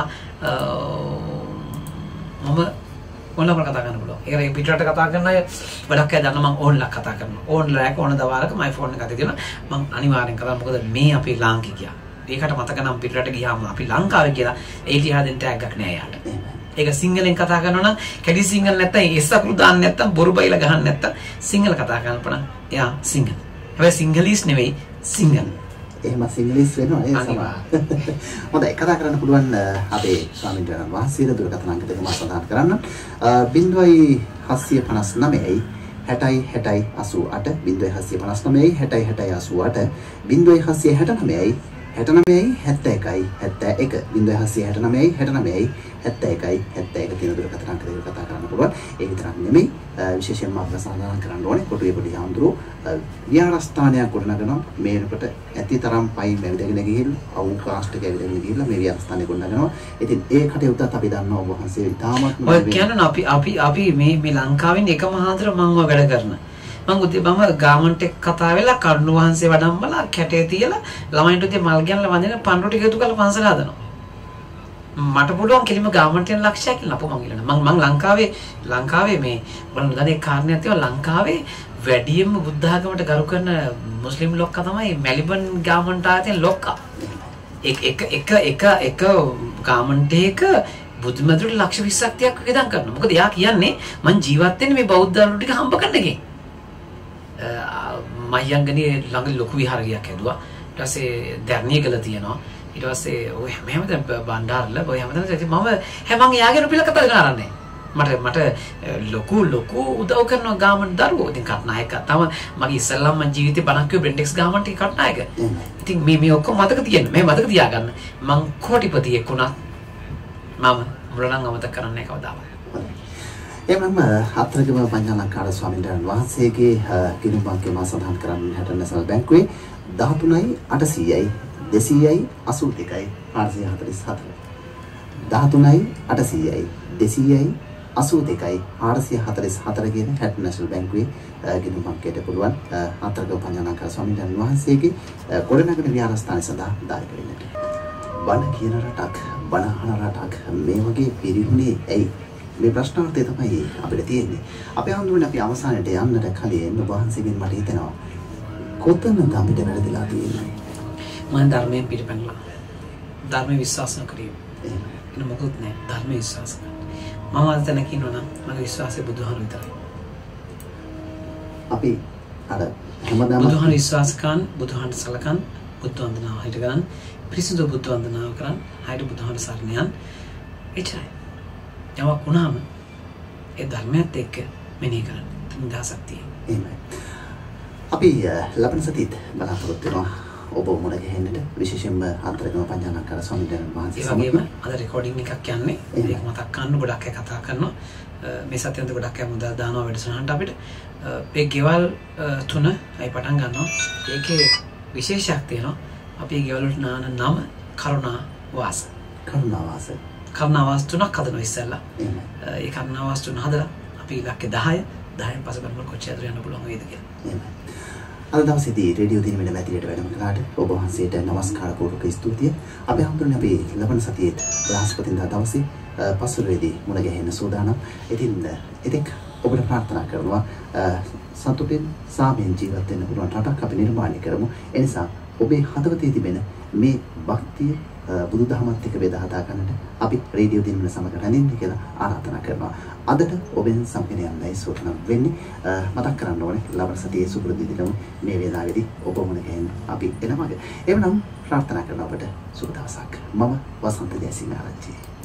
මම ඕනම කතා කරන්න පුළුවන්. ඒක පිටරට කතා කරන අය වැඩක් අය දන්න මම ඕන්ලා කතා කරනවා. ඕන්ලා එක ඕන දවාලක මයි ෆෝන් එක අතේ තියෙනවා. මම අනිවාර්යෙන් කරා මොකද මේ අපේ ලාංකිකයා. ඒකට මතක නම් පිටරට ගියාම අපි ලංකාවේ කියලා ඒ ලියලා දෙන්න ටැග් එකක් නෑ යාට. ඒක සිංහලෙන් කතා කරනවා නම් කැඩි සිංහල නැත්තම් ඉස්සකුළු දාන්න නැත්තම් බොරු බයිලා ගහන්න නැත්තම් සිංහල කතා කරනකොට එයා සිංහල. හැබැයි සිංහලීස් නෙවෙයි සිංහල. එහෙම සිංහලීස් වෙනවා ඒ සමහර. හොඳයි කතා කරන්න පුළුවන් අපේ ස්වාමීන් වහන්සේලා දුරකථන අංක දෙක මම සඳහන් කරන්න. 0759 60 88 0759 60 88 0769 69 71 71 0769 69 71 71 තියෙන දුරකථන අංක දෙක කතා කරන්න පුළුවන්. ඒ විතරක් නෙමෙයි විශේෂයෙන්ම අපිට සඳහන් කරන්න ඕනේ කොටුවේ පොඩි හාමුදුරුවෝ විහාරස්ථානයක් ගොඩනගනවා මේකට ඇතිතරම් පයි මැවිදගෙන ගිහිල්ලා අවකාශයට ඇවිදගෙන ගිහිල්ලා මේ විහාරස්ථානය ගොඩනගනවා. ඉතින් ඒ කටයුත්තත් අපි දන්නවා ඔබ වහන්සේ ඉතාමත් ඔය කියන්නේ අපි මේ ලංකාවෙන් එක මහාන්තර මම වැඩ කරන මම උදේ බම ගාමන්ට් එක කතා වෙලා කරුණු වහන්සේ වඩම්මලා කැටේ තියලා ළමයින්ට උදේ මල් ගැනලා වඳින පන්රු ටික එකතු කරලා පන්සල හදනවා. මට පුළුවන් කෙලිම ගාමන්ට් එකෙන් ලක්ෂයක් කියලා අපෝ මං ඉල්ලනවා. මං ලංකාවේ මේ බලන්න ගන්නේ කාරණයක් තියෙනවා ලංකාවේ වැඩියෙන්ම බුද්ධ ආගමට ගරු කරන මුස්ලිම් ලොක්කා තමයි මෙල්බන් ගාමන්ට් ආයතන ලොක්කා. එක ගාමන්ට් එක බුදුමදුරට ලක්ෂ 20ක් 30ක් වියදම් කරනවා. මොකද එයා කියන්නේ මං ජීවත් වෙන්නේ මේ බෞද්ධ දරුවෝ ටික හම්බ කරන්න එකෙන්. මයංගනේ ළඟ ලොකු විහාරයක් හැදුවා. ඊට පස්සේ ධර්ණියකල තියෙනවා. ඊට පස්සේ ඔය හැම දැන් බණ්ඩාරල ඔය හැමදාම ඉතින් මම හැමං යාගෙන පිළ කතා කරන්නේ. මට ලොකු උදව් කරනවා ගාමන්ට් දරුවෝ. ඉතින් කට්නායක තම මගේ ඉස්සල්ලාම මං ජීවිතේ බණක් කිව්ව බ්‍රෙන්ඩෙක්ස් ගාමන්ට් එකේ කට්නායක. ඉතින් මේ ඔක්කොම මතක තියෙන්න. මේ මතක තියාගන්න. මං කෝටිපතියෙක් වුණා. මම මුලනම් අමතක කරන්නේ නැහැ කවදාවත්. එමනම් අත්‍රගම පඤ්ඤාලංකාර ස්වාමීන් වහන්සේගේ ගිණුම් අංකය මා සඳහන් කරන්න හැට නැසනල් බැංකුවේ 13යි 800යි 200යි 82යි 444 13යි 800යි 200යි 82යි 444 කියන හැට නැසනල් බැංකුවේ ගිණුම් අංකයට පුළුවන් අත්‍රගම පඤ්ඤාලංකාර ස්වාමීන් වහන්සේගේ ගොඩනගන විහාරස්ථානය සඳහා දායක වෙන්නට. බණ කියන රටක් බණ අහන රටක් මේ වගේ පිරිහුනේ ඇයි? මේ ප්‍රශ්නාර්ථය තමයි අපිට තියෙන්නේ. අපේ හඳුනන අපි අවසානයේ යන්නට කලින් ඔබ වහන්සේගෙන් මට හිතෙනවා කොතනද අපිට වැරදිලා තියෙන්නේ? මම ධර්මයෙන් පිටපැනලා. ධර්ම විශ්වාස කරේ. එහෙනම් මොකද නැහැ ධර්ම විශ්වාස කරනවා. මම අද තැන කියනවා නම් මගේ විශ්වාසය බුදුහාම විතරයි. අපි අර හැමදාම බුදුහාම විශ්වාස කරන් බුදුහාමට සලකන් බුද්ධ වන්දනාව හිට ගන්න පිරිසිදු බුද්ධ වන්දනාව කරන් හයිට බුදුහාම සරණ යන් එච්චරයි. යමක් වුණාම ඒ ධර්මයත් එක්ක මෙනෙහි කරන්න නිදහසක් තියෙනවා. එහෙමයි. අපි ලබන සතියේත් බලාපොරොත්තු වෙනවා ඔබ මුණ ගැහෙන්නට විශේෂයෙන්ම අන්තර්ගම පඤ්ඤාලංකාර ස්වාමීන් වහන්සේ සමග අද රෙකෝඩින් එකක් යන්නේ. ඒක මතක් ගන්න ගොඩක් අය කතා කරනවා. මේ සතියෙන්ද ගොඩක් අය මුදල් දානවා වැඩසටහනට අපිට. මේ ගෙවල් තුන අය පටන් ගන්නවා. ඒකේ විශේෂයක් තියෙනවා. අපි මේ ගෙවල් වලට නාන නම කරුණා වාස. කරුණාවාස තුනක් හදනවා ඉස්සෙල්ලා. ඒ කරුණාවාස තුන හදලා අපි ඉලක්කය 10 10න් පස්සේ බලමු කොච්චර දුර යන්න පුළුවන් වේද කියලා. අද දවසේදී රේඩියෝ දිනමෙල මැදිරියට වැඩම කළාට ඔබ වහන්සේට নমස්කාර පූර්වක ස්තුතිය. අපි හඳුනන අපි ලබන සතියේ බ්‍රහස්පතින්දා දවසේ පසුරේදී මුණ ගැහෙන්න සූදානම්. ඉතින් එතෙක් ඔබට ප්‍රාර්ථනා කරනවා සතුටින් සාමයෙන් ජීවත් වෙන්න පුළුවන් රටක් අපි නිර්මාණය කරමු. ඒ නිසා ඔබේ හදවතේ තිබෙන මේ භක්තිය බුදුදහමත් එක්ක බෙදා හදා ගන්නට අපි රේඩියෝ දිනමල සමග රැඳෙන්න කියලා ආරාධනා කරනවා. අදට ඔබෙන් සම්පින යන්නයි සූදානම් වෙන්නේ. මතක් කරන්න ඕනේ ලබන සතියේ සුපුරුදු දිනම මේ වේලාවේදී ඔබ මුණ ගැහෙන්න අපි එනවාද? එවනම් ප්‍රාර්ථනා කරනවා ඔබට සුබ දවසක්. මම වසන්ත ජයසිංහ ආරච්චි.